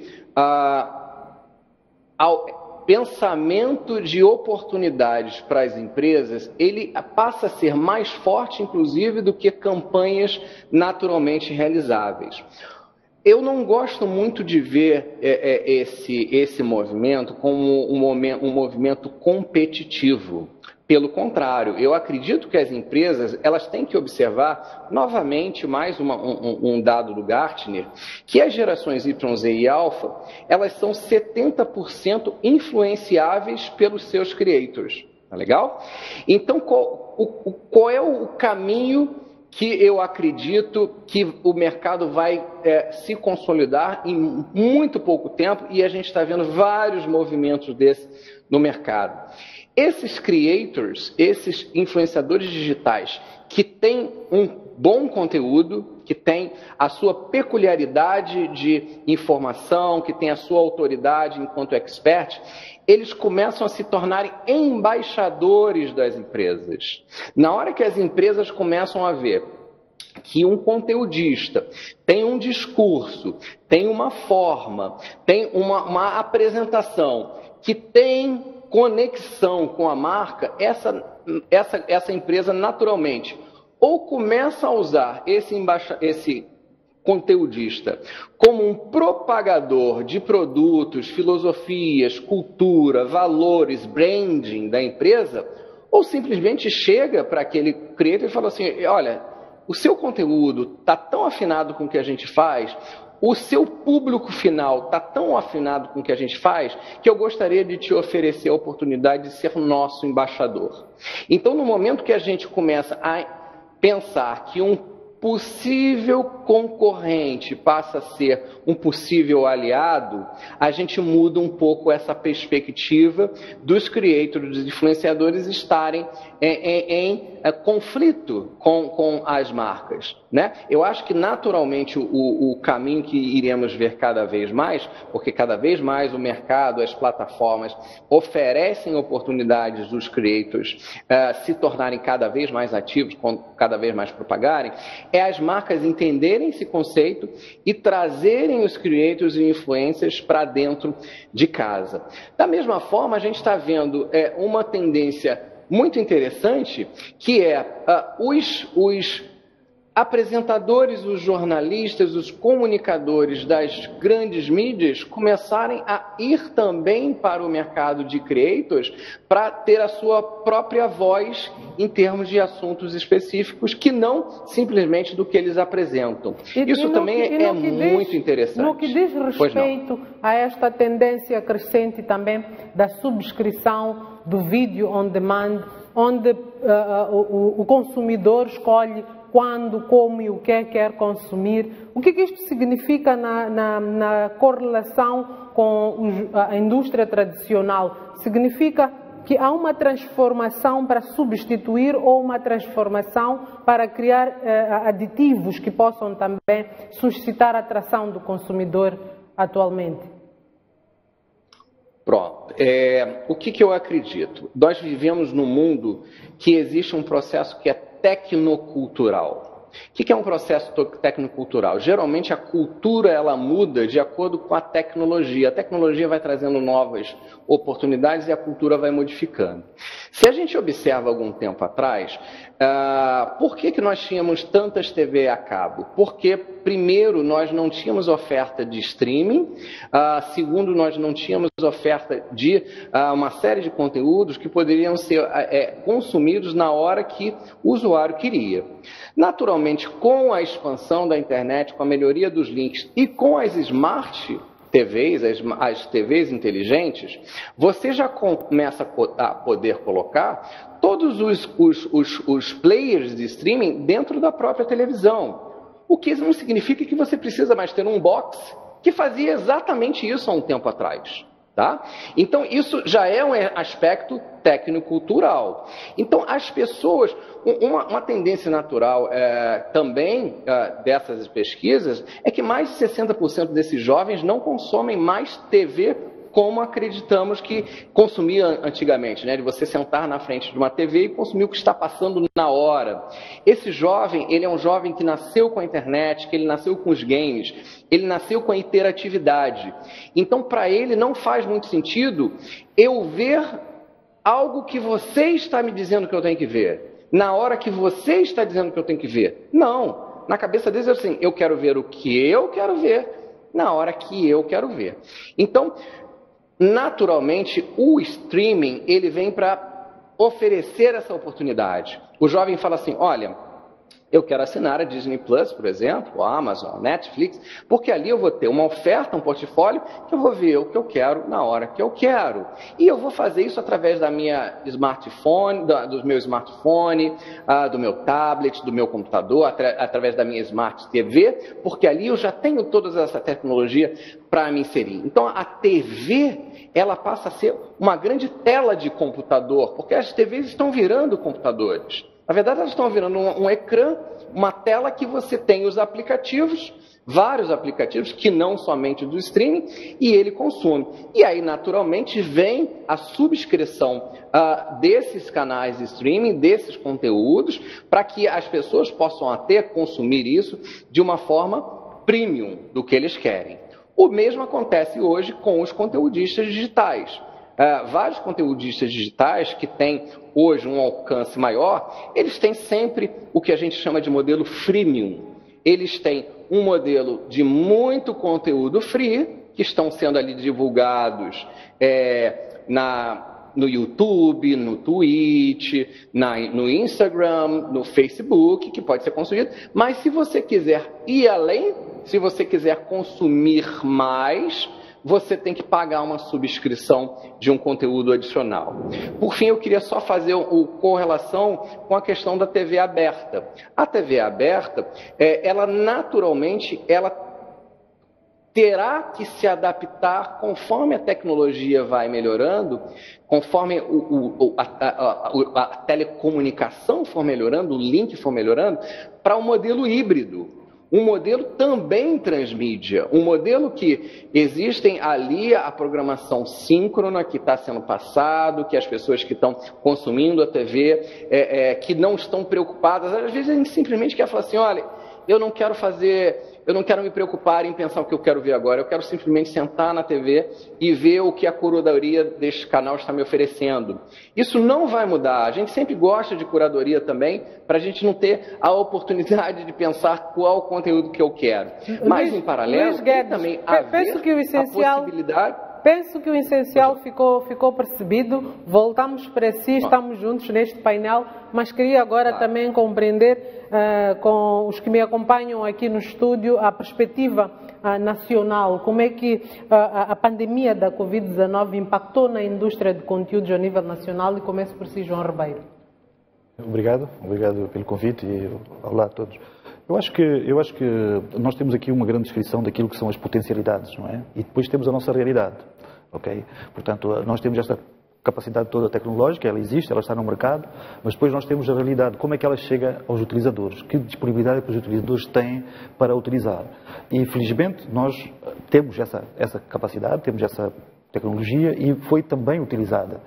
pensamento de oportunidades para as empresas, ele passa a ser mais forte, inclusive, do que campanhas naturalmente realizáveis. Eu não gosto muito de ver esse movimento como um movimento competitivo. Pelo contrário, eu acredito que as empresas elas têm que observar, novamente, mais um dado do Gartner, que as gerações Y, Z e Alpha, elas são 70% influenciáveis pelos seus creators. Tá legal? Então, qual é o caminho que eu acredito que o mercado vai se consolidar em muito pouco tempo, e a gente está vendo vários movimentos desses no mercado? Esses creators, esses influenciadores digitais que têm um bom conteúdo, que têm a sua peculiaridade de informação, que têm a sua autoridade enquanto expert, eles começam a se tornarem embaixadores das empresas. Na hora que as empresas começam a ver que um conteudista tem um discurso, tem uma forma, tem uma apresentação que tem conexão com a marca, essa empresa naturalmente ou começa a usar esse conteudista como um propagador de produtos, filosofias, cultura, valores, branding da empresa, ou simplesmente chega para aquele creator e fala assim, olha, o seu conteúdo está tão afinado com o que a gente faz, o seu público final está tão afinado com o que a gente faz, que eu gostaria de te oferecer a oportunidade de ser nosso embaixador. Então, no momento que a gente começa a pensar que um possível concorrente passa a ser um possível aliado, a gente muda um pouco essa perspectiva dos creators, dos influenciadores estarem em conflito com as marcas, né? Eu acho que naturalmente o caminho que iremos ver cada vez mais, porque cada vez mais o mercado, as plataformas oferecem oportunidades dos creators se tornarem cada vez mais ativos, cada vez mais propagarem, é as marcas entenderem esse conceito e trazerem os creators e influencers para dentro de casa. Da mesma forma, a gente está vendo uma tendência muito interessante, que é os apresentadores, os jornalistas, os comunicadores das grandes mídias começarem a ir também para o mercado de creators para ter a sua própria voz em termos de assuntos específicos, que não simplesmente do que eles apresentam. Isso também é muito interessante. No que diz respeito a esta tendência crescente também da subscrição do vídeo on demand, onde o consumidor escolhe quando, como e o que quer consumir. O que isto significa na correlação com a indústria tradicional? Significa que há uma transformação para substituir ou uma transformação para criar aditivos que possam também suscitar a atração do consumidor atualmente? Pronto. O que eu acredito? Nós vivemos num mundo que existe um processo que é tecnocultural. O que é um processo tecnocultural? Geralmente a cultura ela muda de acordo com a tecnologia. A tecnologia vai trazendo novas oportunidades e a cultura vai modificando. Se a gente observa algum tempo atrás, por que nós tínhamos tantas TV a cabo? Porque, primeiro, nós não tínhamos oferta de streaming, segundo, nós não tínhamos oferta de uma série de conteúdos que poderiam ser consumidos na hora que o usuário queria. Naturalmente, com a expansão da internet, com a melhoria dos links e com as smart TVs, as TVs inteligentes, você já começa a poder colocar todos os players de streaming dentro da própria televisão. O que não significa que você precisa mais ter um box que fazia exatamente isso há um tempo atrás. Tá? Então, isso já é um aspecto técnico-cultural. Então, as pessoas, uma tendência natural também dessas pesquisas é que mais de 60% desses jovens não consomem mais TV como acreditamos que consumia antigamente, né? De você sentar na frente de uma TV e consumir o que está passando na hora. Esse jovem, ele é um jovem que nasceu com a internet, que ele nasceu com os games, ele nasceu com a interatividade. Então, para ele, não faz muito sentido eu ver algo que você está me dizendo que eu tenho que ver, na hora que você está dizendo que eu tenho que ver. Não. Na cabeça deles é assim, eu quero ver o que eu quero ver, na hora que eu quero ver. Então, naturalmente, o streaming ele vem para oferecer essa oportunidade. O jovem fala assim, olha, eu quero assinar a Disney Plus, por exemplo, a Amazon, a Netflix, porque ali eu vou ter uma oferta, um portfólio, que eu vou ver o que eu quero na hora que eu quero. E eu vou fazer isso através da minha smartphone, do meu smartphone, do meu tablet, do meu computador, através da minha Smart TV, porque ali eu já tenho toda essa tecnologia para me inserir. Então, a TV, ela passa a ser uma grande tela de computador, porque as TVs estão virando computadores. Na verdade, elas estão virando um ecrã, uma tela que você tem os aplicativos, vários aplicativos, que não somente do streaming, e ele consome. E aí, naturalmente, vem a subscrição desses canais de streaming, desses conteúdos, para que as pessoas possam até consumir isso de uma forma premium do que eles querem. O mesmo acontece hoje com os conteudistas digitais. Vários conteudistas digitais que têm hoje um alcance maior, eles têm sempre o que a gente chama de modelo freemium. Eles têm um modelo de muito conteúdo free, que estão sendo ali divulgados no YouTube, no Twitch, no Instagram, no Facebook, que pode ser consumido. Mas se você quiser ir além, se você quiser consumir mais, você tem que pagar uma subscrição de um conteúdo adicional. Por fim, eu queria só fazer correlação com a questão da TV aberta. A TV aberta, ela naturalmente, ela terá que se adaptar conforme a tecnologia vai melhorando, conforme a telecomunicação for melhorando, o link for melhorando, para o modelo híbrido. Um modelo também transmídia, um modelo que existem ali a programação síncrona que está sendo passado, que as pessoas que estão consumindo a TV, que não estão preocupadas, às vezes a gente simplesmente quer falar assim, olha, eu não quero me preocupar em pensar o que eu quero ver agora, eu quero simplesmente sentar na TV e ver o que a curadoria deste canal está me oferecendo. Isso não vai mudar, a gente sempre gosta de curadoria também, para a gente não ter a oportunidade de pensar qual o conteúdo que eu quero. Mas, em paralelo, Guedes, também haver a possibilidade... Penso que o essencial ficou percebido, voltamos para si, estamos juntos neste painel, mas queria agora também compreender com os que me acompanham aqui no estúdio a perspectiva nacional, como é que a pandemia da Covid-19 impactou na indústria de conteúdos a nível nacional, e começo por si, João Ribeiro. Obrigado pelo convite e olá a todos. Eu acho que nós temos aqui uma grande descrição daquilo que são as potencialidades, não é? E depois temos a nossa realidade, ok? Portanto, nós temos esta capacidade toda tecnológica, ela existe, ela está no mercado, mas depois nós temos a realidade, como é que ela chega aos utilizadores, que disponibilidade é que os utilizadores têm para utilizar. E, felizmente, nós temos essa capacidade, temos essa tecnologia e foi também utilizada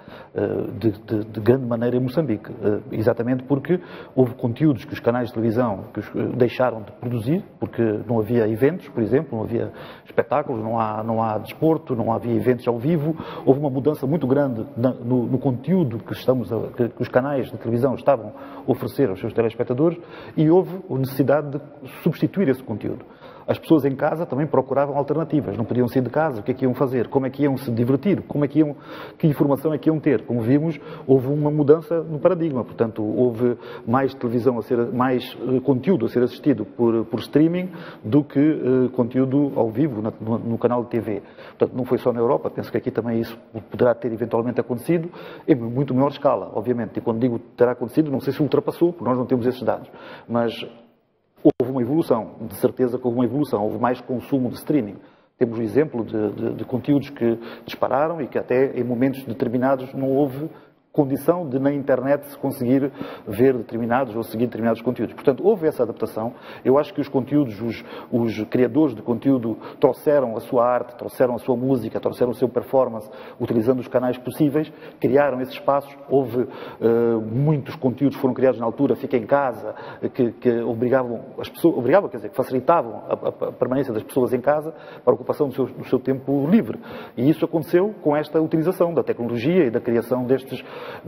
de grande maneira em Moçambique, exatamente porque houve conteúdos que os canais de televisão deixaram de produzir, porque não havia eventos, por exemplo, não havia espetáculos, não há desporto, não havia eventos ao vivo, houve uma mudança muito grande no conteúdo que os canais de televisão estavam a oferecer aos seus telespectadores e houve a necessidade de substituir esse conteúdo. As pessoas em casa também procuravam alternativas, não podiam sair de casa, o que é que iam fazer, como é que iam se divertir, que informação é que iam ter. Como vimos, houve uma mudança no paradigma, portanto, houve mais televisão, mais conteúdo a ser assistido por streaming do que conteúdo ao vivo no canal de TV. Portanto, não foi só na Europa, penso que aqui também isso poderá ter eventualmente acontecido, em muito menor escala, obviamente. E quando digo terá acontecido, não sei se ultrapassou, porque nós não temos esses dados, mas houve uma evolução, de certeza que houve uma evolução, houve mais consumo de streaming. Temos o exemplo de conteúdos que dispararam e que até em momentos determinados não houve condição de na internet se conseguir ver determinados ou seguir determinados conteúdos. Portanto, houve essa adaptação. Eu acho que os conteúdos, os criadores de conteúdo trouxeram a sua arte, trouxeram a sua música, trouxeram o seu performance, utilizando os canais possíveis, criaram esses espaços. Houve muitos conteúdos que foram criados na altura, Fica em Casa, que obrigavam as pessoas, quer dizer, que facilitavam a permanência das pessoas em casa para a ocupação do seu tempo livre. E isso aconteceu com esta utilização da tecnologia e da criação destes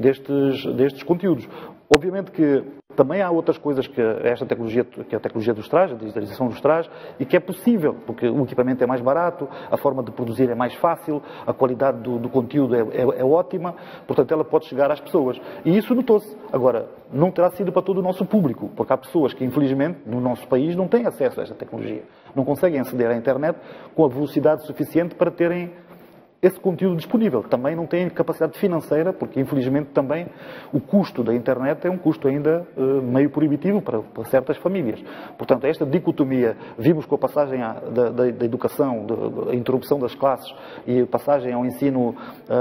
conteúdos. Obviamente que também há outras coisas que esta tecnologia, que a tecnologia nos traz, a digitalização nos traz, e que é possível, porque o equipamento é mais barato, a forma de produzir é mais fácil, a qualidade do conteúdo é ótima, portanto ela pode chegar às pessoas. E isso notou-se. Agora, não terá sido para todo o nosso público, porque há pessoas que, infelizmente, no nosso país não têm acesso a esta tecnologia. Não conseguem aceder à internet com a velocidade suficiente para terem esse conteúdo disponível. Também não tem capacidade financeira, porque infelizmente também o custo da internet é um custo ainda meio proibitivo para certas famílias. Portanto, esta dicotomia, vimos com a passagem da educação, a interrupção das classes e a passagem ao ensino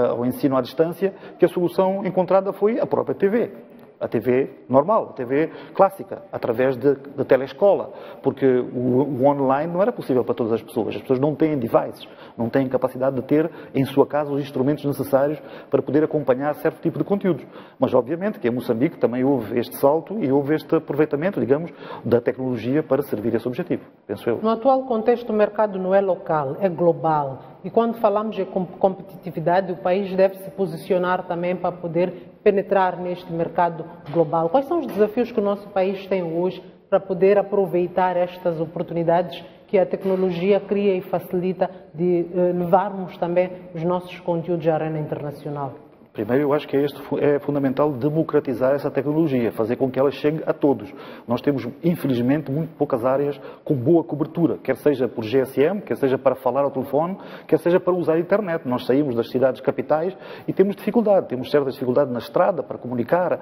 à distância, que a solução encontrada foi a própria TV. A TV normal, a TV clássica, através da telescola, porque o online não era possível para todas as pessoas. As pessoas não têm devices, não têm capacidade de ter em sua casa os instrumentos necessários para poder acompanhar certo tipo de conteúdos. Mas, obviamente, que em Moçambique também houve este salto e houve este aproveitamento, digamos, da tecnologia para servir esse objetivo, penso eu. No atual contexto, o mercado não é local, é global. E quando falamos de competitividade, o país deve se posicionar também para poder penetrar neste mercado global. Quais são os desafios que o nosso país tem hoje para poder aproveitar estas oportunidades que a tecnologia cria e facilita de levarmos também os nossos conteúdos à arena internacional? Primeiro, eu acho que é fundamental democratizar essa tecnologia, fazer com que ela chegue a todos. Nós temos, infelizmente, muito poucas áreas com boa cobertura, quer seja por GSM, quer seja para falar ao telefone, quer seja para usar a internet. Nós saímos das cidades capitais e temos dificuldade, temos certa dificuldade na estrada para comunicar,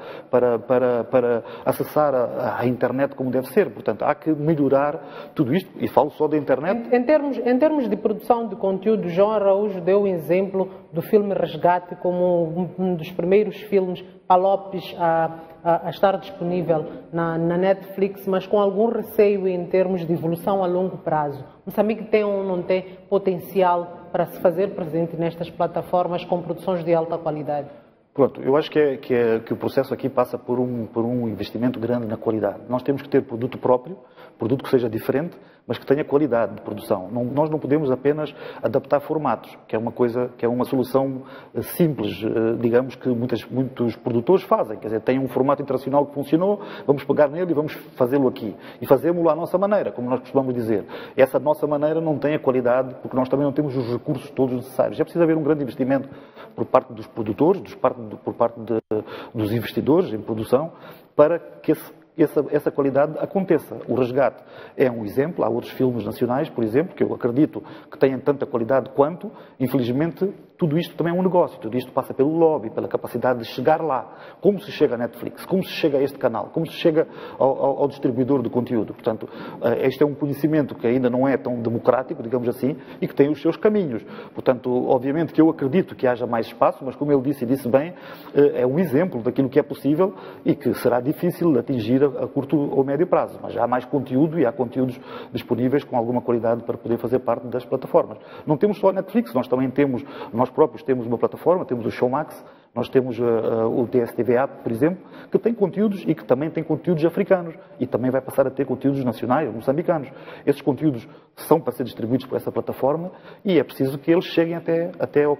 para acessar a internet como deve ser. Portanto, há que melhorar tudo isto, e falo só da internet. Em termos de produção de conteúdo, João Araújo deu o exemplo do filme Resgate como um dos primeiros filmes palopes a estar disponível na Netflix, mas com algum receio em termos de evolução a longo prazo. Moçambique tem ou não tem potencial para se fazer presente nestas plataformas com produções de alta qualidade? Pronto, eu acho que o processo aqui passa por um investimento grande na qualidade. Nós temos que ter produto próprio, produto que seja diferente, mas que tenha qualidade de produção. Nós não podemos apenas adaptar formatos, que é uma solução simples, digamos, que muitos produtores fazem. Quer dizer, tem um formato internacional que funcionou, vamos pegar nele e vamos fazê-lo aqui. E fazemos-lo à nossa maneira, como nós costumamos dizer. Essa nossa maneira não tem a qualidade, porque nós também não temos os recursos todos necessários. É preciso haver um grande investimento por parte dos produtores, por parte dos investidores em produção, para que essa qualidade aconteça. O Resgate é um exemplo, há outros filmes nacionais, por exemplo, que eu acredito que tenham tanta qualidade quanto. Infelizmente, tudo isto também é um negócio, tudo isto passa pelo lobby, pela capacidade de chegar lá. Como se chega à Netflix, como se chega a este canal, como se chega ao distribuidor de conteúdo. Portanto, este é um conhecimento que ainda não é tão democrático, digamos assim, e que tem os seus caminhos. Portanto, obviamente que eu acredito que haja mais espaço, mas como ele disse e disse bem, é um exemplo daquilo que é possível e que será difícil de atingir a curto ou médio prazo. Mas há mais conteúdo e há conteúdos disponíveis com alguma qualidade para poder fazer parte das plataformas. Não temos só a Netflix, nós também temos, nós próprios temos uma plataforma, temos o Showmax, nós temos o DSTV App, por exemplo, que tem conteúdos e que também tem conteúdos africanos e também vai passar a ter conteúdos nacionais, moçambicanos. Esses conteúdos são para ser distribuídos por essa plataforma e é preciso que eles cheguem até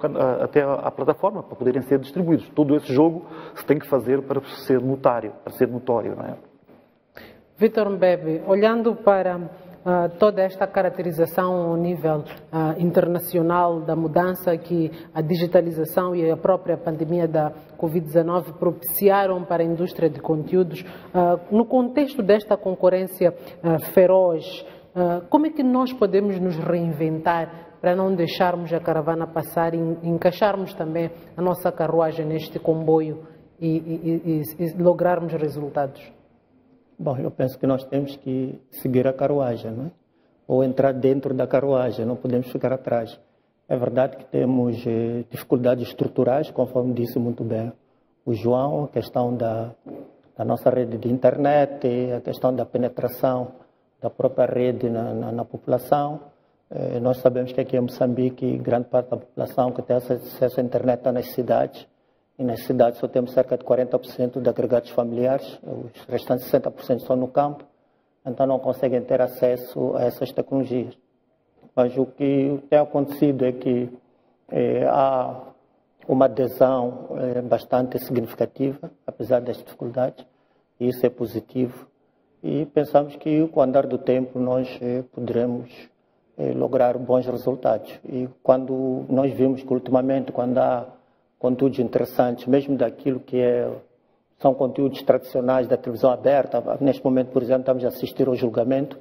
à plataforma para poderem ser distribuídos. Todo esse jogo se tem que fazer para ser notório, não é? Vítor Mbebe, olhando para toda esta caracterização ao nível internacional da mudança que a digitalização e a própria pandemia da Covid-19 propiciaram para a indústria de conteúdos, no contexto desta concorrência feroz, como é que nós podemos nos reinventar para não deixarmos a caravana passar e encaixarmos também a nossa carruagem neste comboio e lograrmos resultados? Bom, eu penso que nós temos que seguir a carruagem, não é? Ou entrar dentro da carruagem, não podemos ficar atrás. É verdade que temos dificuldades estruturais, conforme disse muito bem o João, a questão da nossa rede de internet, a questão da penetração da própria rede na população. Nós sabemos que aqui em Moçambique, grande parte da população que tem acesso à internet está nas cidades. E nas cidades só temos cerca de 40% de agregados familiares, os restantes 60% estão no campo, então não conseguem ter acesso a essas tecnologias. Mas o que tem acontecido é que há uma adesão bastante significativa, apesar das dificuldades, e isso é positivo. E pensamos que com o andar do tempo nós poderemos lograr bons resultados. E quando nós vimos que ultimamente, quando há conteúdos interessantes, mesmo daquilo que são conteúdos tradicionais da televisão aberta. Neste momento, por exemplo, estamos a assistir ao julgamento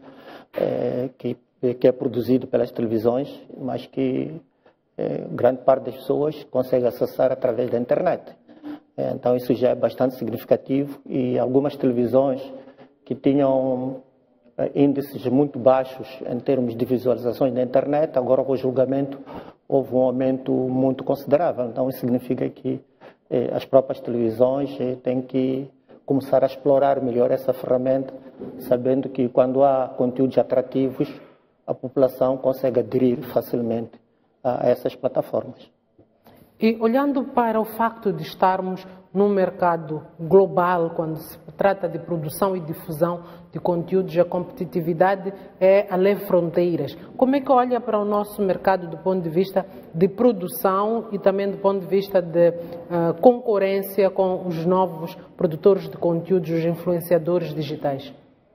que é produzido pelas televisões, mas que grande parte das pessoas consegue acessar através da internet. Então isso já é bastante significativo e algumas televisões que tinham índices muito baixos em termos de visualizações na internet, agora com o julgamento houve um aumento muito considerável. Então isso significa que as próprias televisões têm que começar a explorar melhor essa ferramenta, sabendo que quando há conteúdos atrativos, a população consegue aderir facilmente a essas plataformas. E olhando para o facto de estarmos num mercado global, quando se trata de produção e difusão de conteúdos, a competitividade é além fronteiras. Como é que olha para o nosso mercado do ponto de vista de produção e também do ponto de vista de concorrência com os novos produtores de conteúdos, os influenciadores digitais?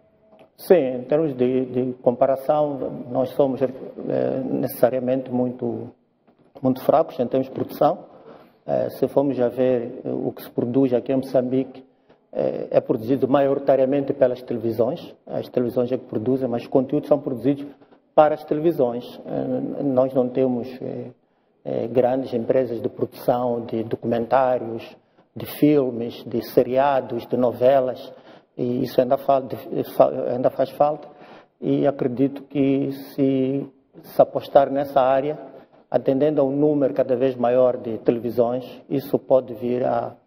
Sim, em termos de comparação, nós somos necessariamente muito fracos em termos de produção. Se formos a ver o que se produz aqui em Moçambique, é produzido maioritariamente pelas televisões. As televisões é que produzem, mas os conteúdos são produzidos para as televisões. Nós não temos grandes empresas de produção de documentários, de filmes, de seriados, de novelas, e isso ainda faz falta. E acredito que se apostar nessa área, atendendo a um número cada vez maior de televisões, isso pode vir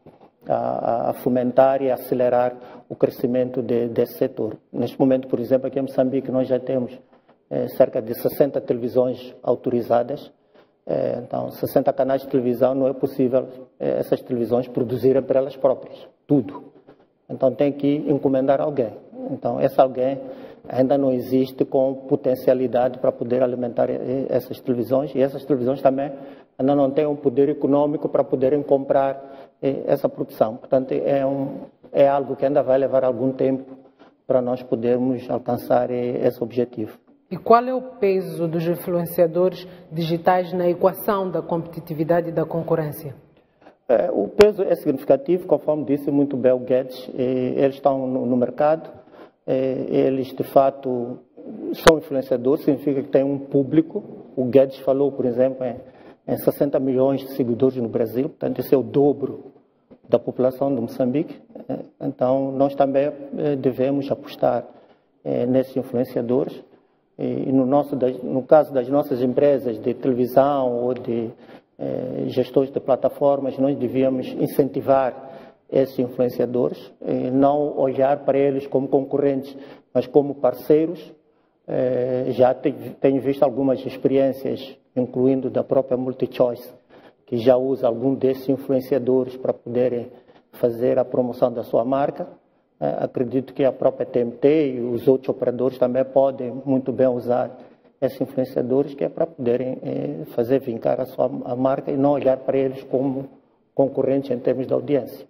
a fomentar e acelerar o crescimento desse setor. Neste momento, por exemplo, aqui em Moçambique, nós já temos cerca de 60 televisões autorizadas. Então, 60 canais de televisão, não é possível essas televisões produzirem para elas próprias, tudo. Então, tem que encomendar alguém. Então, esse alguém ainda não existe com potencialidade para poder alimentar essas televisões, e essas televisões também ainda não têm um poder econômico para poderem comprar essa produção. Portanto, é algo que ainda vai levar algum tempo para nós podermos alcançar esse objetivo. E qual é o peso dos influenciadores digitais na equação da competitividade e da concorrência? O peso é significativo, conforme disse muito bem o Guedes. Eles estão no mercado, eles de fato são influenciadores, significa que têm um público. O Guedes falou, por exemplo, em 60 milhões de seguidores no Brasil, portanto, esse é o dobro da população de Moçambique. Então, nós também devemos apostar nesses influenciadores. E no caso das nossas empresas de televisão ou de gestores de plataformas, nós devíamos incentivar esses influenciadores, não olhar para eles como concorrentes, mas como parceiros. Já tenho visto algumas experiências, incluindo da própria MultiChoice, que já usa algum desses influenciadores para poderem fazer a promoção da sua marca. Acredito que a própria TMT e os outros operadores também podem muito bem usar esses influenciadores, que é para poderem fazer vincar a marca e não olhar para eles como concorrentes em termos de audiência.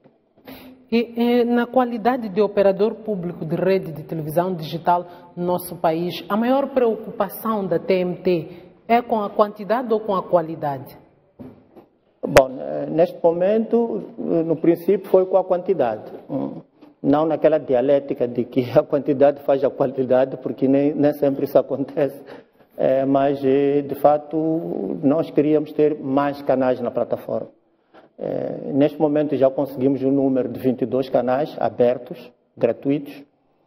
E na qualidade de operador público de rede de televisão digital no nosso país, a maior preocupação da TMT é com a quantidade ou com a qualidade? Bom, neste momento, no princípio, foi com a quantidade. Não naquela dialética de que a quantidade faz a qualidade, porque nem sempre isso acontece. Mas, de fato, nós queríamos ter mais canais na plataforma. Neste momento já conseguimos um número de 22 canais abertos, gratuitos,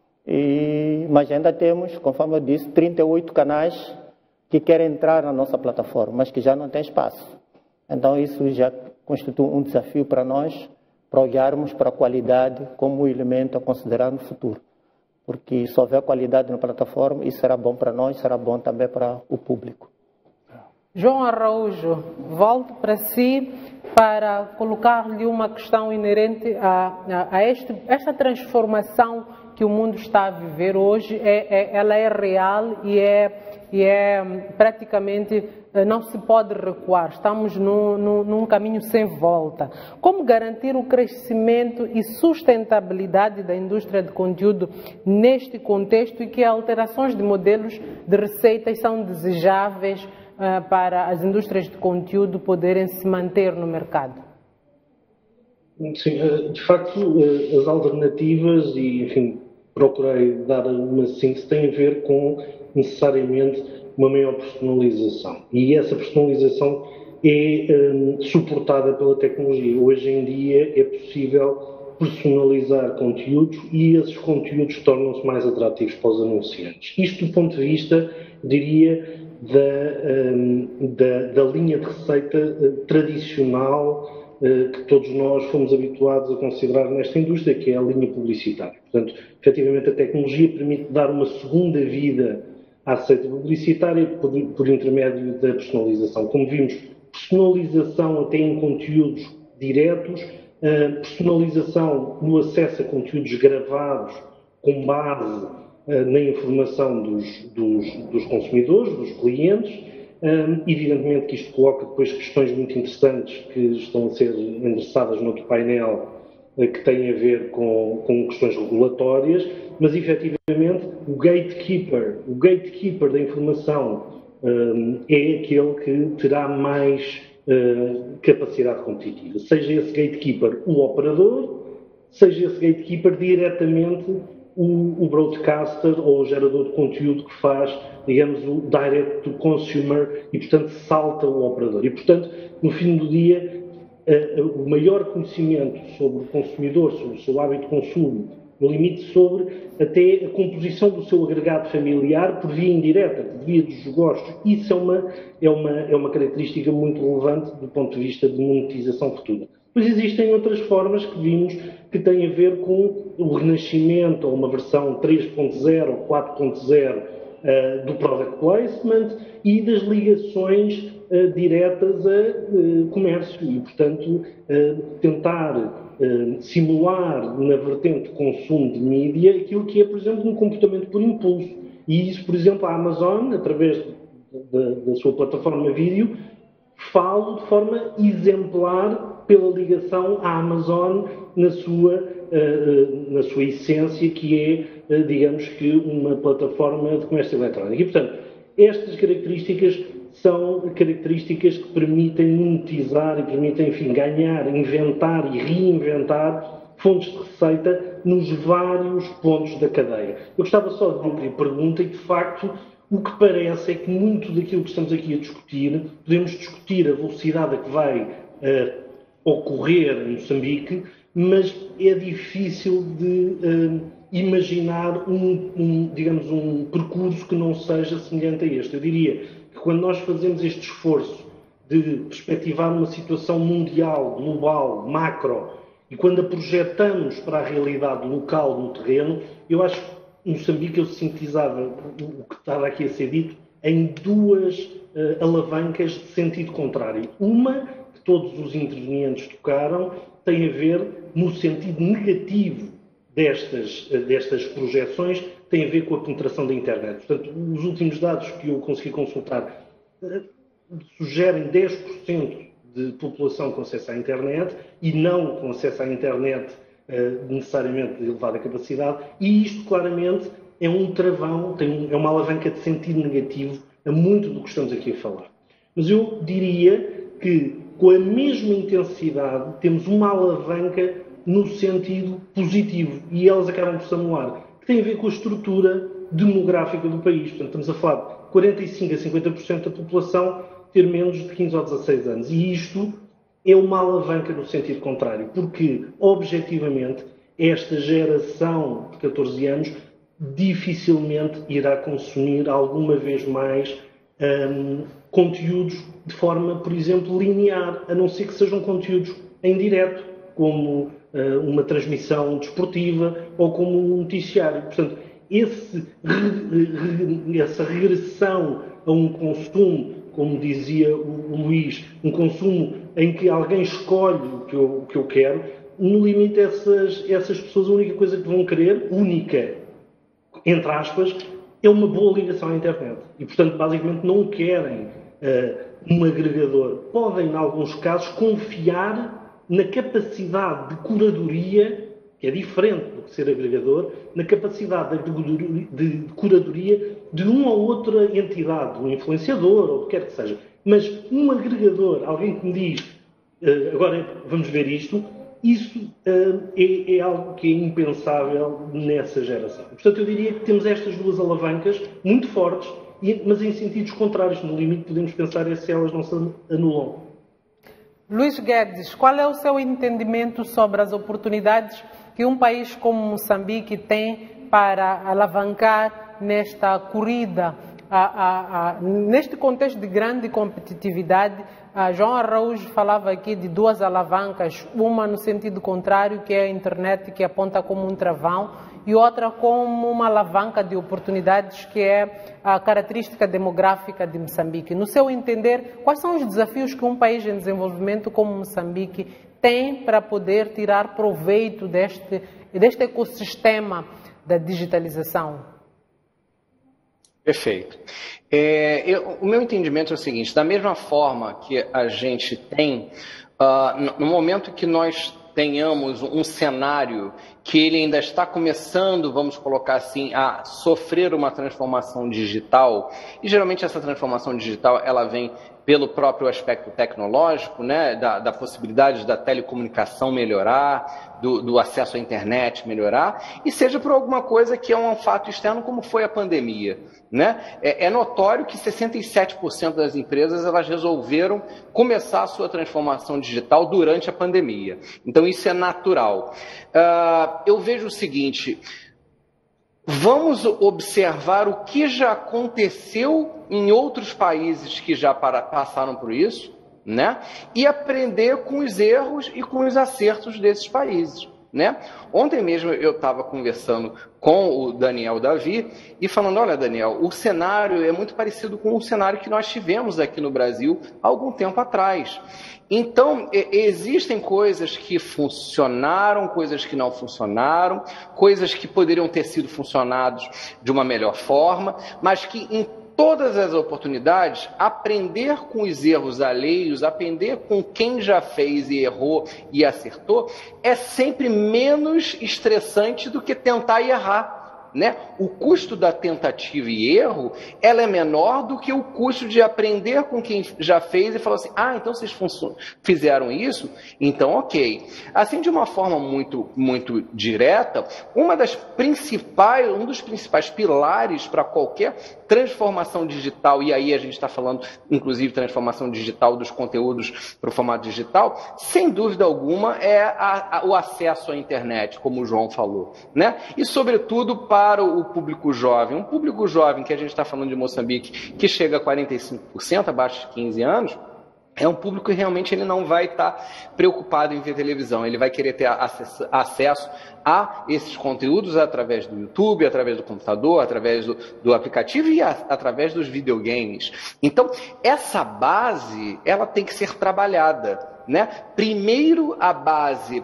mas ainda temos, conforme eu disse, 38 canais que querem entrar na nossa plataforma, mas que já não tem espaço. Então isso já constitui um desafio para nós, para olharmos para a qualidade como um elemento a considerar no futuro. Porque se houver qualidade na plataforma, isso será bom para nós, será bom também para o público. João Araújo, volto para si para colocar-lhe uma questão inerente a esta transformação que o mundo está a viver hoje. Ela é real e é praticamente, não se pode recuar. Estamos num caminho sem volta. Como garantir o crescimento e sustentabilidade da indústria de conteúdo neste contexto, e que alterações de modelos de receitas são desejáveis para as indústrias de conteúdo poderem se manter no mercado? Sim, de facto, as alternativas, e enfim, procurei dar uma síntese, têm a ver com necessariamente uma maior personalização. E essa personalização é suportada pela tecnologia. Hoje em dia é possível personalizar conteúdos e esses conteúdos tornam-se mais atrativos para os anunciantes. Isto do ponto de vista, diria, da linha de receita tradicional que todos nós fomos habituados a considerar nesta indústria, que é a linha publicitária. Portanto, efetivamente, a tecnologia permite dar uma segunda vida à receita publicitária por intermédio da personalização. Como vimos, personalização até em conteúdos diretos, personalização no acesso a conteúdos gravados com base na informação dos consumidores, dos clientes. Evidentemente que isto coloca depois questões muito interessantes que estão a ser endereçadas no outro painel, que têm a ver com questões regulatórias, mas efetivamente o gatekeeper da informação é aquele que terá mais capacidade competitiva. Seja esse gatekeeper o operador, seja esse gatekeeper diretamente o broadcaster ou o gerador de conteúdo que faz, digamos, o direct to consumer e, portanto, salta o operador. E, portanto, no fim do dia, o maior conhecimento sobre o consumidor, sobre o seu hábito de consumo, no limite sobre até a composição do seu agregado familiar por via indireta, por via dos gostos. Isso é uma característica muito relevante do ponto de vista de monetização futura. Mas existem outras formas que vimos que têm a ver com o renascimento ou uma versão 3.0 ou 4.0 do product placement e das ligações diretas a comércio e, portanto, tentar simular na vertente de consumo de mídia aquilo que é, por exemplo, um comportamento por impulso. E isso, por exemplo, a Amazon, através da sua plataforma vídeo, fala de forma exemplar pela ligação à Amazon na sua essência, que é, digamos que, uma plataforma de comércio eletrónico. E, portanto, estas características são características que permitem monetizar e permitem, enfim, ganhar, inventar e reinventar fontes de receita nos vários pontos da cadeia. Eu gostava só de abrir pergunta e, de facto, o que parece é que muito daquilo que estamos aqui a discutir, podemos discutir a velocidade a que vai ocorrer em Moçambique, mas é difícil de imaginar digamos, um percurso que não seja semelhante a este. Eu diria que quando nós fazemos este esforço de perspectivar uma situação mundial, global, macro, e quando a projetamos para a realidade local no terreno, eu acho que Moçambique eu sintetizava o que estava aqui a ser dito em duas alavancas de sentido contrário. Uma, que todos os intervenientes tocaram, tem a ver no sentido negativo destas projeções, tem a ver com a penetração da internet. Portanto, os últimos dados que eu consegui consultar sugerem 10% de população com acesso à internet e não com acesso à internet necessariamente de elevada capacidade, e isto claramente é um travão, é uma alavanca de sentido negativo a muito do que estamos aqui a falar. Mas eu diria que, com a mesma intensidade, temos uma alavanca no sentido positivo, e elas acabam por se anular, que tem a ver com a estrutura demográfica do país. Portanto, estamos a falar de 45% a 50% da população ter menos de 15 ou 16 anos. E isto é uma alavanca no sentido contrário, porque, objetivamente, esta geração de 14 anos dificilmente irá consumir alguma vez mais conteúdos de forma, por exemplo, linear, a não ser que sejam conteúdos em direto, como uma transmissão desportiva ou como um noticiário. Portanto, essa regressão a um consumo, como dizia o Luís, um consumo em que alguém escolhe o que eu quero, no limite essas pessoas a única coisa que vão querer, única, entre aspas, é uma boa ligação à internet. E, portanto, basicamente não querem um agregador. Podem, em alguns casos, confiar na capacidade de curadoria, que é diferente do que ser agregador, na capacidade de curadoria de uma ou outra entidade, um influenciador, ou o que quer que seja. Mas um agregador, alguém que me diz, agora vamos ver isto, isso é algo que é impensável nessa geração. Portanto, eu diria que temos estas duas alavancas muito fortes, mas em sentidos contrários. No limite, podemos pensar se elas não se anulam. Luís Guedes, qual é o seu entendimento sobre as oportunidades que um país como Moçambique tem para alavancar nesta corrida, neste contexto de grande competitividade? João Araújo falava aqui de duas alavancas, uma no sentido contrário, que é a internet, que aponta como um travão, e outra como uma alavanca de oportunidades, que é a característica demográfica de Moçambique. No seu entender, quais são os desafios que um país em desenvolvimento como Moçambique tem para poder tirar proveito deste ecossistema da digitalização? Perfeito. O meu entendimento é o seguinte: da mesma forma que a gente tem, no momento que nós tenhamos um cenário que ele ainda está começando, vamos colocar assim, a sofrer uma transformação digital, e geralmente essa transformação digital ela vem pelo próprio aspecto tecnológico, né, da possibilidade da telecomunicação melhorar, do acesso à internet melhorar, e seja por alguma coisa que é um fato externo, como foi a pandemia. Né? É notório que 67% das empresas elas resolveram começar a sua transformação digital durante a pandemia. Então isso é natural. Eu vejo o seguinte: vamos observar o que já aconteceu em outros países que já passaram por isso, né? E aprender com os erros e com os acertos desses países. Né? Ontem mesmo eu estava conversando com o Daniel Davi e falando, olha Daniel, o cenário é muito parecido com o cenário que nós tivemos aqui no Brasil há algum tempo atrás. Então, existem coisas que funcionaram, coisas que não funcionaram, coisas que poderiam ter sido funcionadas de uma melhor forma, mas que em todas as oportunidades, aprender com os erros alheios, aprender com quem já fez e errou e acertou, é sempre menos estressante do que tentar e errar. Né? O custo da tentativa e erro ela é menor do que o custo de aprender com quem já fez e falar assim, então vocês fizeram isso? Então ok. Assim, de uma forma muito, muito direta, um dos principais pilares para qualquer transformação digital, e aí a gente está falando inclusive transformação digital dos conteúdos para o formato digital, sem dúvida alguma é o acesso à internet, como o João falou, né? E sobretudo para o público jovem. Um público jovem que a gente está falando de Moçambique, que chega a 45%, abaixo de 15 anos, é um público que realmente ele não vai estar preocupado em ver televisão, ele vai querer ter acesso a esses conteúdos através do YouTube, através do computador, através do aplicativo e através dos videogames. Então, essa base, ela tem que ser trabalhada. Né? Primeiro a base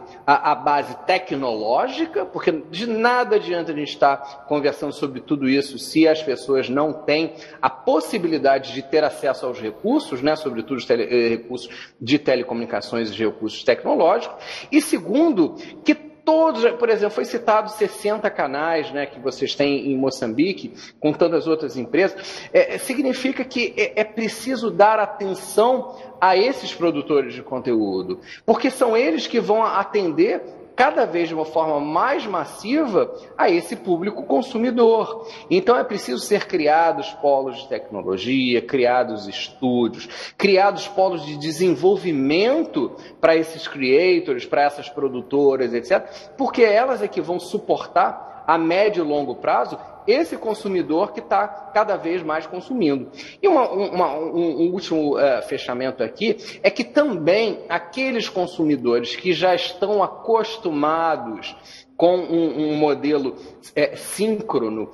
tecnológica, porque de nada adianta a gente estar conversando sobre tudo isso se as pessoas não têm a possibilidade de ter acesso aos recursos, né? Sobretudo os recursos de telecomunicações e recursos tecnológicos. E segundo, que todos, por exemplo, foi citado 60 canais, né, que vocês têm em Moçambique, com tantas outras empresas, significa que é preciso dar atenção a esses produtores de conteúdo, porque são eles que vão atender cada vez de uma forma mais massiva a esse público consumidor. Então é preciso ser criados polos de tecnologia, criados estúdios, criados polos de desenvolvimento para esses creators, para essas produtoras, etc. Porque elas é que vão suportar a médio e longo prazo esse consumidor que está cada vez mais consumindo. E um último fechamento aqui é que também aqueles consumidores que já estão acostumados com um modelo síncrono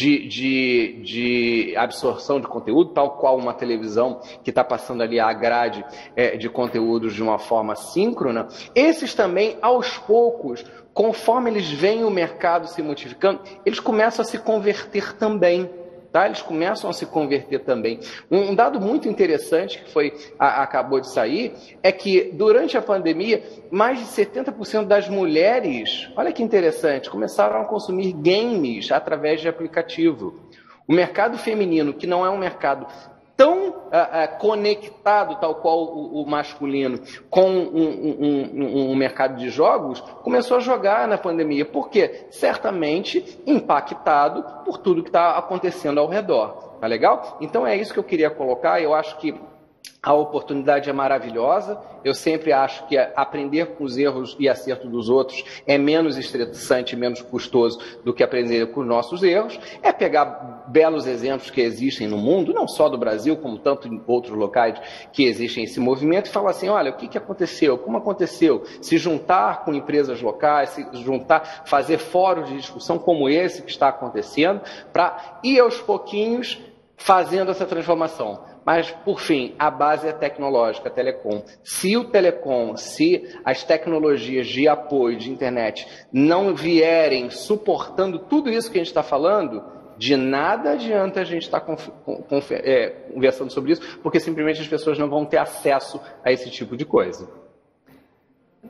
de absorção de conteúdo, tal qual uma televisão que está passando ali a grade de conteúdos de uma forma síncrona, esses também, aos poucos, conforme eles veem o mercado se modificando, eles começam a se converter também. Tá? Eles começam a se converter também. Um dado muito interessante que acabou de sair é que durante a pandemia, mais de 70% das mulheres, olha que interessante, começaram a consumir games através de aplicativo. O mercado feminino, que não é um mercado tão conectado, tal qual o masculino, com um mercado de jogos, começou a jogar na pandemia. Por quê? Certamente impactado por tudo que está acontecendo ao redor. Tá legal? Então é isso que eu queria colocar. Eu acho que a oportunidade é maravilhosa. Eu sempre acho que aprender com os erros e acertos dos outros é menos estressante, menos custoso do que aprender com os nossos erros. É pegar belos exemplos que existem no mundo, não só do Brasil, como tanto em outros locais que existem esse movimento, e falar assim, olha, o que aconteceu? Como aconteceu? Se juntar com empresas locais, se juntar, fazer fóruns de discussão como esse que está acontecendo, para ir aos pouquinhos fazendo essa transformação. Mas, por fim, a base é tecnológica, telecom. Se as tecnologias de apoio de internet não vierem suportando tudo isso que a gente está falando, de nada adianta a gente estar conversando sobre isso, porque simplesmente as pessoas não vão ter acesso a esse tipo de coisa.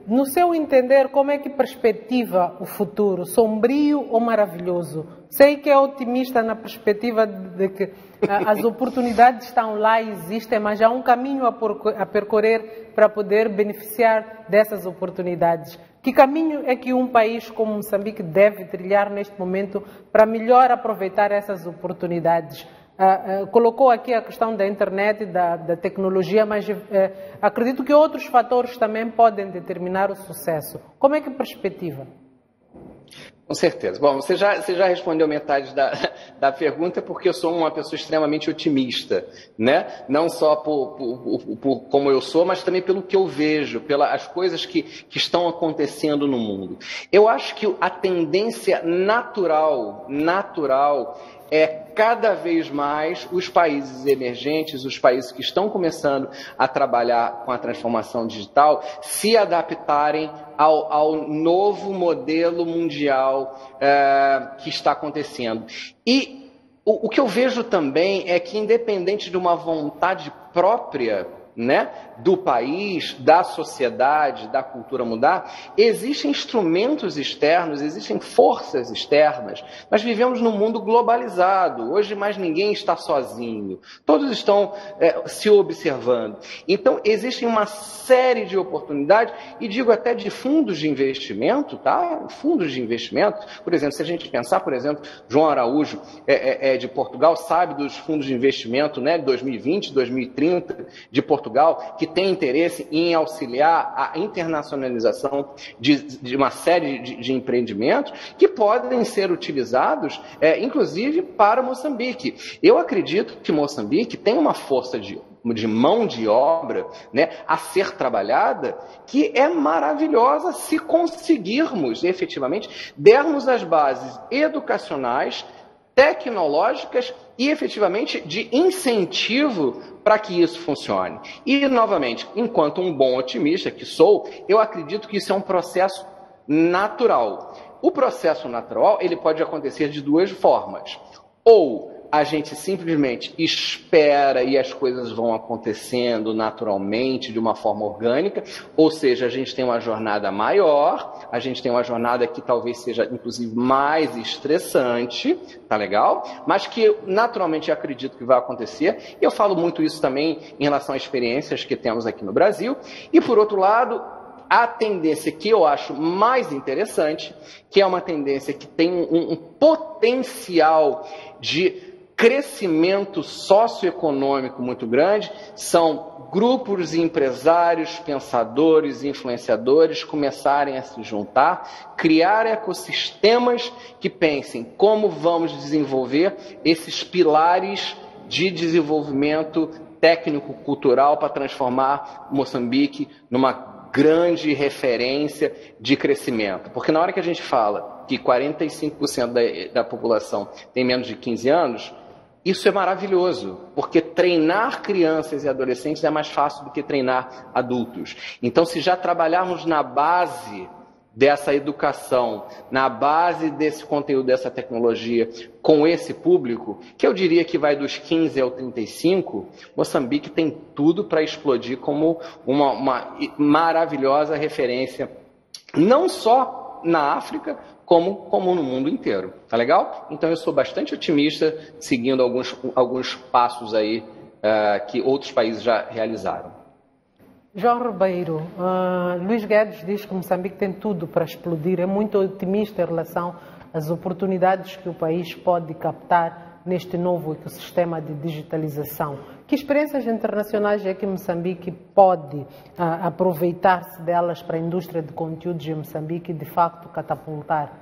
no seu entender, como é que perspectiva o futuro? Sombrio ou maravilhoso? Sei que é otimista na perspectiva de que as oportunidades estão lá e existem, mas há um caminho a percorrer para poder beneficiar dessas oportunidades. Que caminho é que um país como Moçambique deve trilhar neste momento para melhor aproveitar essas oportunidades? Colocou aqui a questão da internet, da tecnologia, mas acredito que outros fatores também podem determinar o sucesso. Como é que perspectiva? Com certeza. Bom, você já respondeu metade da pergunta, porque eu sou uma pessoa extremamente otimista, né? Não só por como eu sou, mas também pelo que eu vejo, pelas coisas que estão acontecendo no mundo. Eu acho que a tendência natural é cada vez mais os países emergentes, os países que estão começando a trabalhar com a transformação digital, se adaptarem ao novo modelo mundial que está acontecendo. E o que eu vejo também é que, independente de uma vontade própria, né, do país, da sociedade, da cultura mudar, existem instrumentos externos, existem forças externas. Nós vivemos num mundo globalizado. Hoje mais ninguém está sozinho. Todos estão se observando. Então, existem uma série de oportunidades, e digo até de fundos de investimento, tá? Fundos de investimento. Por exemplo, se a gente pensar, por exemplo, João Araújo de Portugal, sabe dos fundos de investimento, né, de 2020, 2030 de Portugal, que tem interesse em auxiliar a internacionalização de uma série de empreendimentos que podem ser utilizados, inclusive, para Moçambique. Eu acredito que Moçambique tem uma força de mão de obra, né, a ser trabalhada, que é maravilhosa se conseguirmos, efetivamente, dermos as bases educacionais, tecnológicas e, efetivamente, de incentivo para que isso funcione. E, novamente, enquanto um bom otimista que sou, eu acredito que isso é um processo natural. O processo natural, ele pode acontecer de duas formas. Ou a gente simplesmente espera e as coisas vão acontecendo naturalmente, de uma forma orgânica, ou seja, a gente tem uma jornada maior, a gente tem uma jornada que talvez seja, inclusive, mais estressante, tá legal? Mas que naturalmente eu acredito que vai acontecer, e eu falo muito isso também em relação a experiências que temos aqui no Brasil, e por outro lado, a tendência que eu acho mais interessante, que é uma tendência que tem um potencial de crescimento socioeconômico muito grande, são grupos de empresários, pensadores, influenciadores começarem a se juntar, criar ecossistemas que pensem como vamos desenvolver esses pilares de desenvolvimento técnico-cultural para transformar Moçambique numa grande referência de crescimento. Porque na hora que a gente fala que 45% da população tem menos de 15 anos, isso é maravilhoso, porque treinar crianças e adolescentes é mais fácil do que treinar adultos. Então, se já trabalharmos na base dessa educação, na base desse conteúdo, dessa tecnologia, com esse público, que eu diria que vai dos 15 ao 35, Moçambique tem tudo para explodir como uma maravilhosa referência, não só na África, como no mundo inteiro. Tá legal? Então eu sou bastante otimista, seguindo alguns passos aí que outros países já realizaram. João Ribeiro, Luís Guedes diz que Moçambique tem tudo para explodir, é muito otimista em relação às oportunidades que o país pode captar neste novo ecossistema de digitalização. Que experiências internacionais é que Moçambique pode aproveitar-se delas para a indústria de conteúdos em Moçambique e, de facto, catapultar?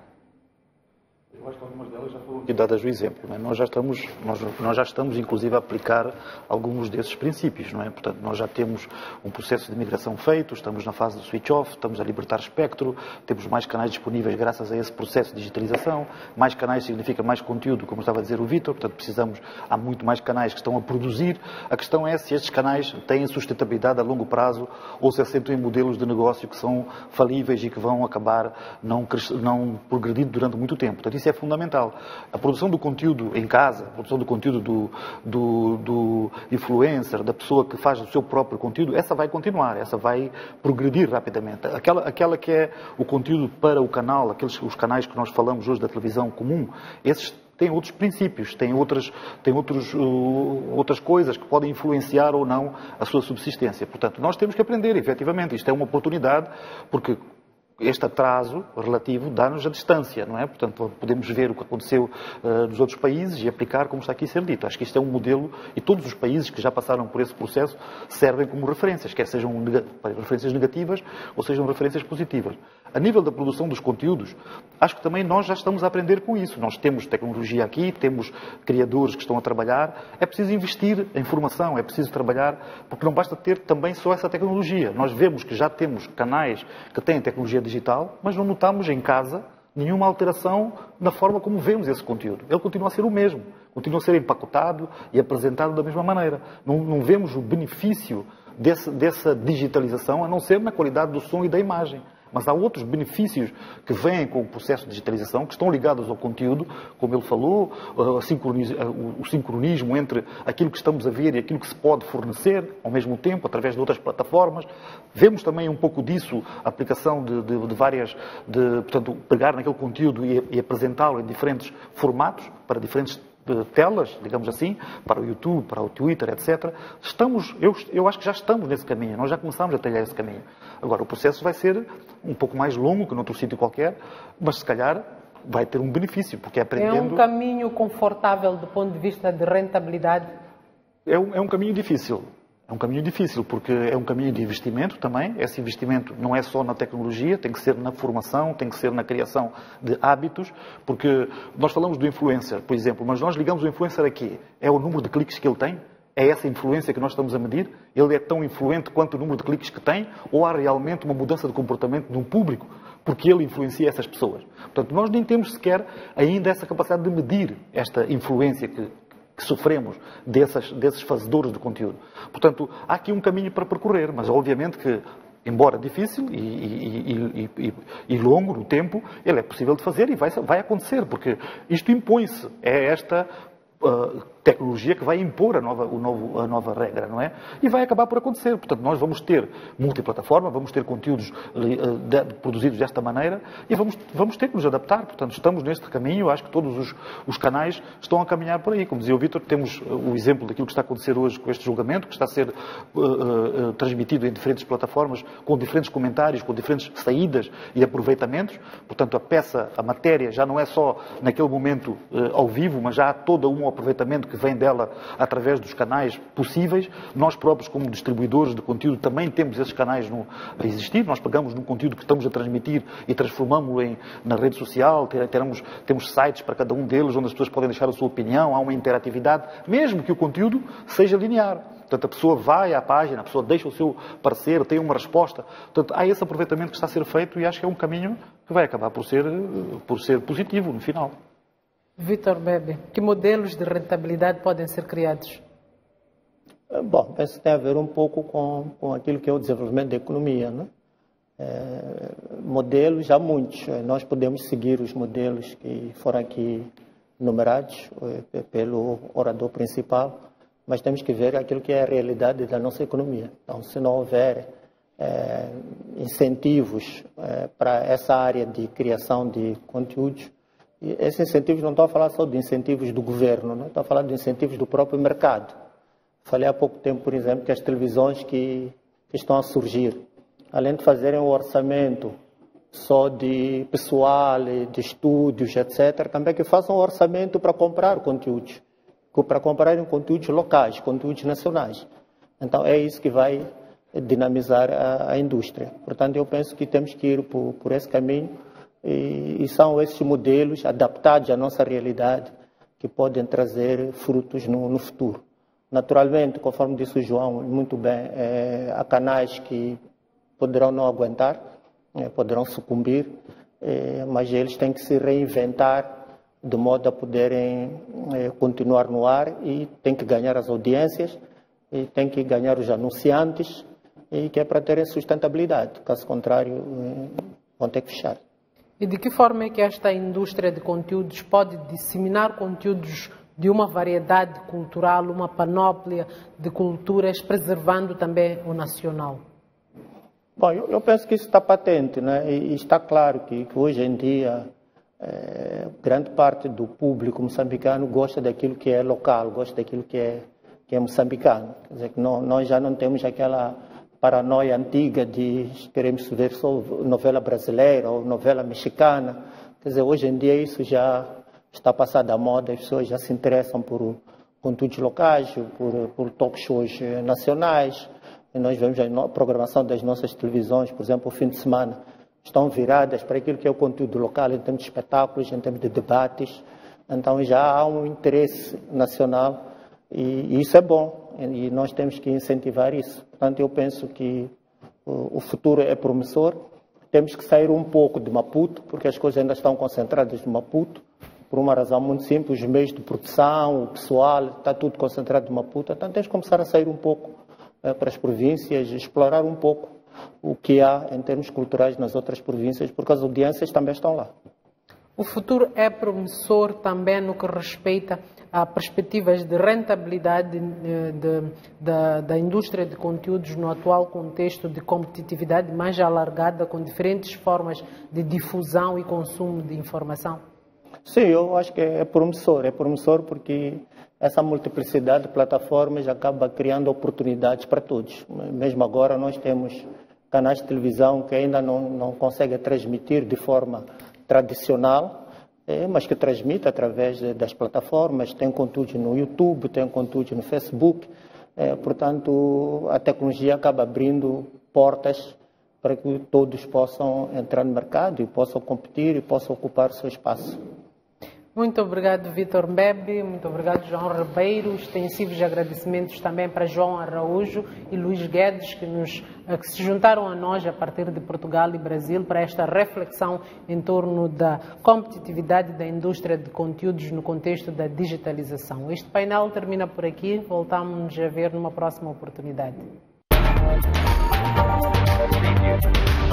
Eu acho que algumas delas já foram aqui dadas o exemplo. Não é? Nós já estamos, inclusive, a aplicar alguns desses princípios. Não é? Portanto, nós já temos um processo de migração feito, estamos na fase do switch-off, estamos a libertar espectro, temos mais canais disponíveis graças a esse processo de digitalização. Mais canais significa mais conteúdo, como estava a dizer o Vítor, portanto, há muito mais canais que estão a produzir. A questão é se estes canais têm sustentabilidade a longo prazo ou se assentam em modelos de negócio que são falíveis e que vão acabar não progredindo durante muito tempo. Portanto, isso isso é fundamental. A produção do conteúdo em casa, a produção do conteúdo do influencer, da pessoa que faz o seu próprio conteúdo, essa vai continuar, essa vai progredir rapidamente. Aquela que é o conteúdo para o canal, os canais que nós falamos hoje da televisão comum, esses têm outros princípios, têm outras coisas que podem influenciar ou não a sua subsistência. Portanto, nós temos que aprender, efetivamente. Isto é uma oportunidade, porque este atraso relativo dá-nos a distância, não é? Portanto, podemos ver o que aconteceu nos outros países e aplicar como está aqui a ser dito. Acho que isto é um modelo e todos os países que já passaram por esse processo servem como referências, quer sejam referências negativas ou sejam referências positivas. A nível da produção dos conteúdos, acho que também nós já estamos a aprender com isso. Nós temos tecnologia aqui, temos criadores que estão a trabalhar. É preciso investir em formação, é preciso trabalhar, porque não basta ter também só essa tecnologia. Nós vemos que já temos canais que têm tecnologia digital, mas não notamos em casa nenhuma alteração na forma como vemos esse conteúdo. Ele continua a ser o mesmo, continua a ser empacotado e apresentado da mesma maneira. Não vemos o benefício dessa digitalização, a não ser na qualidade do som e da imagem. Mas há outros benefícios que vêm com o processo de digitalização, que estão ligados ao conteúdo, como ele falou, o sincronismo entre aquilo que estamos a ver e aquilo que se pode fornecer ao mesmo tempo, através de outras plataformas. Vemos também um pouco disso, a aplicação portanto, pegar naquele conteúdo e apresentá-lo em diferentes formatos, para diferentes telas, digamos assim, para o YouTube, para o Twitter, etc. Eu acho que já estamos nesse caminho, nós já começamos a trilhar esse caminho. Agora, o processo vai ser um pouco mais longo que noutro sítio qualquer, mas se calhar vai ter um benefício, porque aprendendo... É um caminho confortável do ponto de vista de rentabilidade? É um caminho difícil. É um caminho difícil, porque é um caminho de investimento também. Esse investimento não é só na tecnologia, tem que ser na formação, tem que ser na criação de hábitos, porque nós falamos do influencer, por exemplo, mas nós ligamos o influencer a quê? É o número de cliques que ele tem? É essa influência que nós estamos a medir? Ele é tão influente quanto o número de cliques que tem? Ou há realmente uma mudança de comportamento de um público porque ele influencia essas pessoas? Portanto, nós nem temos sequer ainda essa capacidade de medir esta influência que sofremos desses fazedores de conteúdo. Portanto, há aqui um caminho para percorrer, mas obviamente que, embora difícil e longo no tempo, ele é possível de fazer e vai acontecer, porque isto impõe-se. É esta tecnologia que vai impor a nova regra, não é? E vai acabar por acontecer. Portanto, nós vamos ter multiplataforma, vamos ter conteúdos produzidos desta maneira e vamos ter que nos adaptar. Portanto, estamos neste caminho. Acho que todos os canais estão a caminhar por aí. Como dizia o Vítor, temos o exemplo daquilo que está a acontecer hoje com este julgamento, que está a ser transmitido em diferentes plataformas, com diferentes comentários, com diferentes saídas e aproveitamentos. Portanto, a matéria já não é só naquele momento ao vivo, mas já há todo um aproveitamento que vem dela através dos canais possíveis. Nós próprios, como distribuidores de conteúdo, também temos esses canais a existir. Nós pegamos num conteúdo que estamos a transmitir e transformamos-lo na rede social. Temos sites para cada um deles, onde as pessoas podem deixar a sua opinião. Há uma interatividade, mesmo que o conteúdo seja linear. Portanto, a pessoa vai à página, a pessoa deixa o seu parecer, tem uma resposta. Portanto, há esse aproveitamento que está a ser feito e acho que é um caminho que vai acabar por ser positivo no final. Vítor Bebe, que modelos de rentabilidade podem ser criados? Bom, penso que tem a ver um pouco com aquilo que é o desenvolvimento da economia, né? Modelos, há muitos. Nós podemos seguir os modelos que foram aqui enumerados pelo orador principal, mas temos que ver aquilo que é a realidade da nossa economia. Então, se não houver incentivos para essa área de criação de conteúdos, e esses incentivos não estou a falar só de incentivos do governo, não estou a falar de incentivos do próprio mercado. Falei há pouco tempo, por exemplo, que as televisões que estão a surgir, além de fazerem o orçamento só de pessoal, de estúdios, etc., também que façam um orçamento para comprar conteúdos, para comprarem conteúdos locais, conteúdos nacionais. Então, é isso que vai dinamizar a indústria. Portanto, eu penso que temos que ir por esse caminho e são esses modelos adaptados à nossa realidade que podem trazer frutos no futuro. Naturalmente, conforme disse o João muito bem, há canais que poderão não aguentar, poderão sucumbir, mas eles têm que se reinventar de modo a poderem continuar no ar e têm que ganhar as audiências, e têm que ganhar os anunciantes, e que é para terem sustentabilidade. Caso contrário, vão ter que fechar. E de que forma é que esta indústria de conteúdos pode disseminar conteúdos de uma variedade cultural, uma panóplia de culturas, preservando também o nacional? Bom, eu penso que isso está patente, né? E está claro que hoje em dia grande parte do público moçambicano gosta daquilo que é local, gosta daquilo que é moçambicano. Quer dizer, que nós já não temos aquela paranoia antiga de queremos ver só novela brasileira ou novela mexicana. Quer dizer, hoje em dia isso já está passado à moda, as pessoas já se interessam por conteúdos locais, por talk shows nacionais. E nós vemos a programação das nossas televisões, por exemplo, o fim de semana, estão viradas para aquilo que é o conteúdo local, em termos de espetáculos, em termos de debates. Então já há um interesse nacional e isso é bom e nós temos que incentivar isso. Portanto, eu penso que o futuro é promissor. Temos que sair um pouco de Maputo, porque as coisas ainda estão concentradas no Maputo, por uma razão muito simples, os meios de produção, o pessoal, está tudo concentrado no Maputo. Então temos que começar a sair um pouco para as províncias, explorar um pouco o que há em termos culturais nas outras províncias, porque as audiências também estão lá. O futuro é promissor também no que respeita a perspectivas de rentabilidade da indústria de conteúdos no atual contexto de competitividade mais alargada, com diferentes formas de difusão e consumo de informação? Sim, eu acho que é promissor porque essa multiplicidade de plataformas acaba criando oportunidades para todos. Mesmo agora nós temos canais de televisão que ainda não conseguem transmitir de forma tradicional, mas que transmite através das plataformas, tem conteúdo no YouTube, tem conteúdo no Facebook, portanto a tecnologia acaba abrindo portas para que todos possam entrar no mercado e possam competir e possam ocupar o seu espaço. Muito obrigado, Vítor Mbebe, muito obrigado, João Ribeiro. Extensivos agradecimentos também para João Araújo e Luís Guedes, que se juntaram a nós a partir de Portugal e Brasil para esta reflexão em torno da competitividade da indústria de conteúdos no contexto da digitalização. Este painel termina por aqui, voltamos a ver numa próxima oportunidade.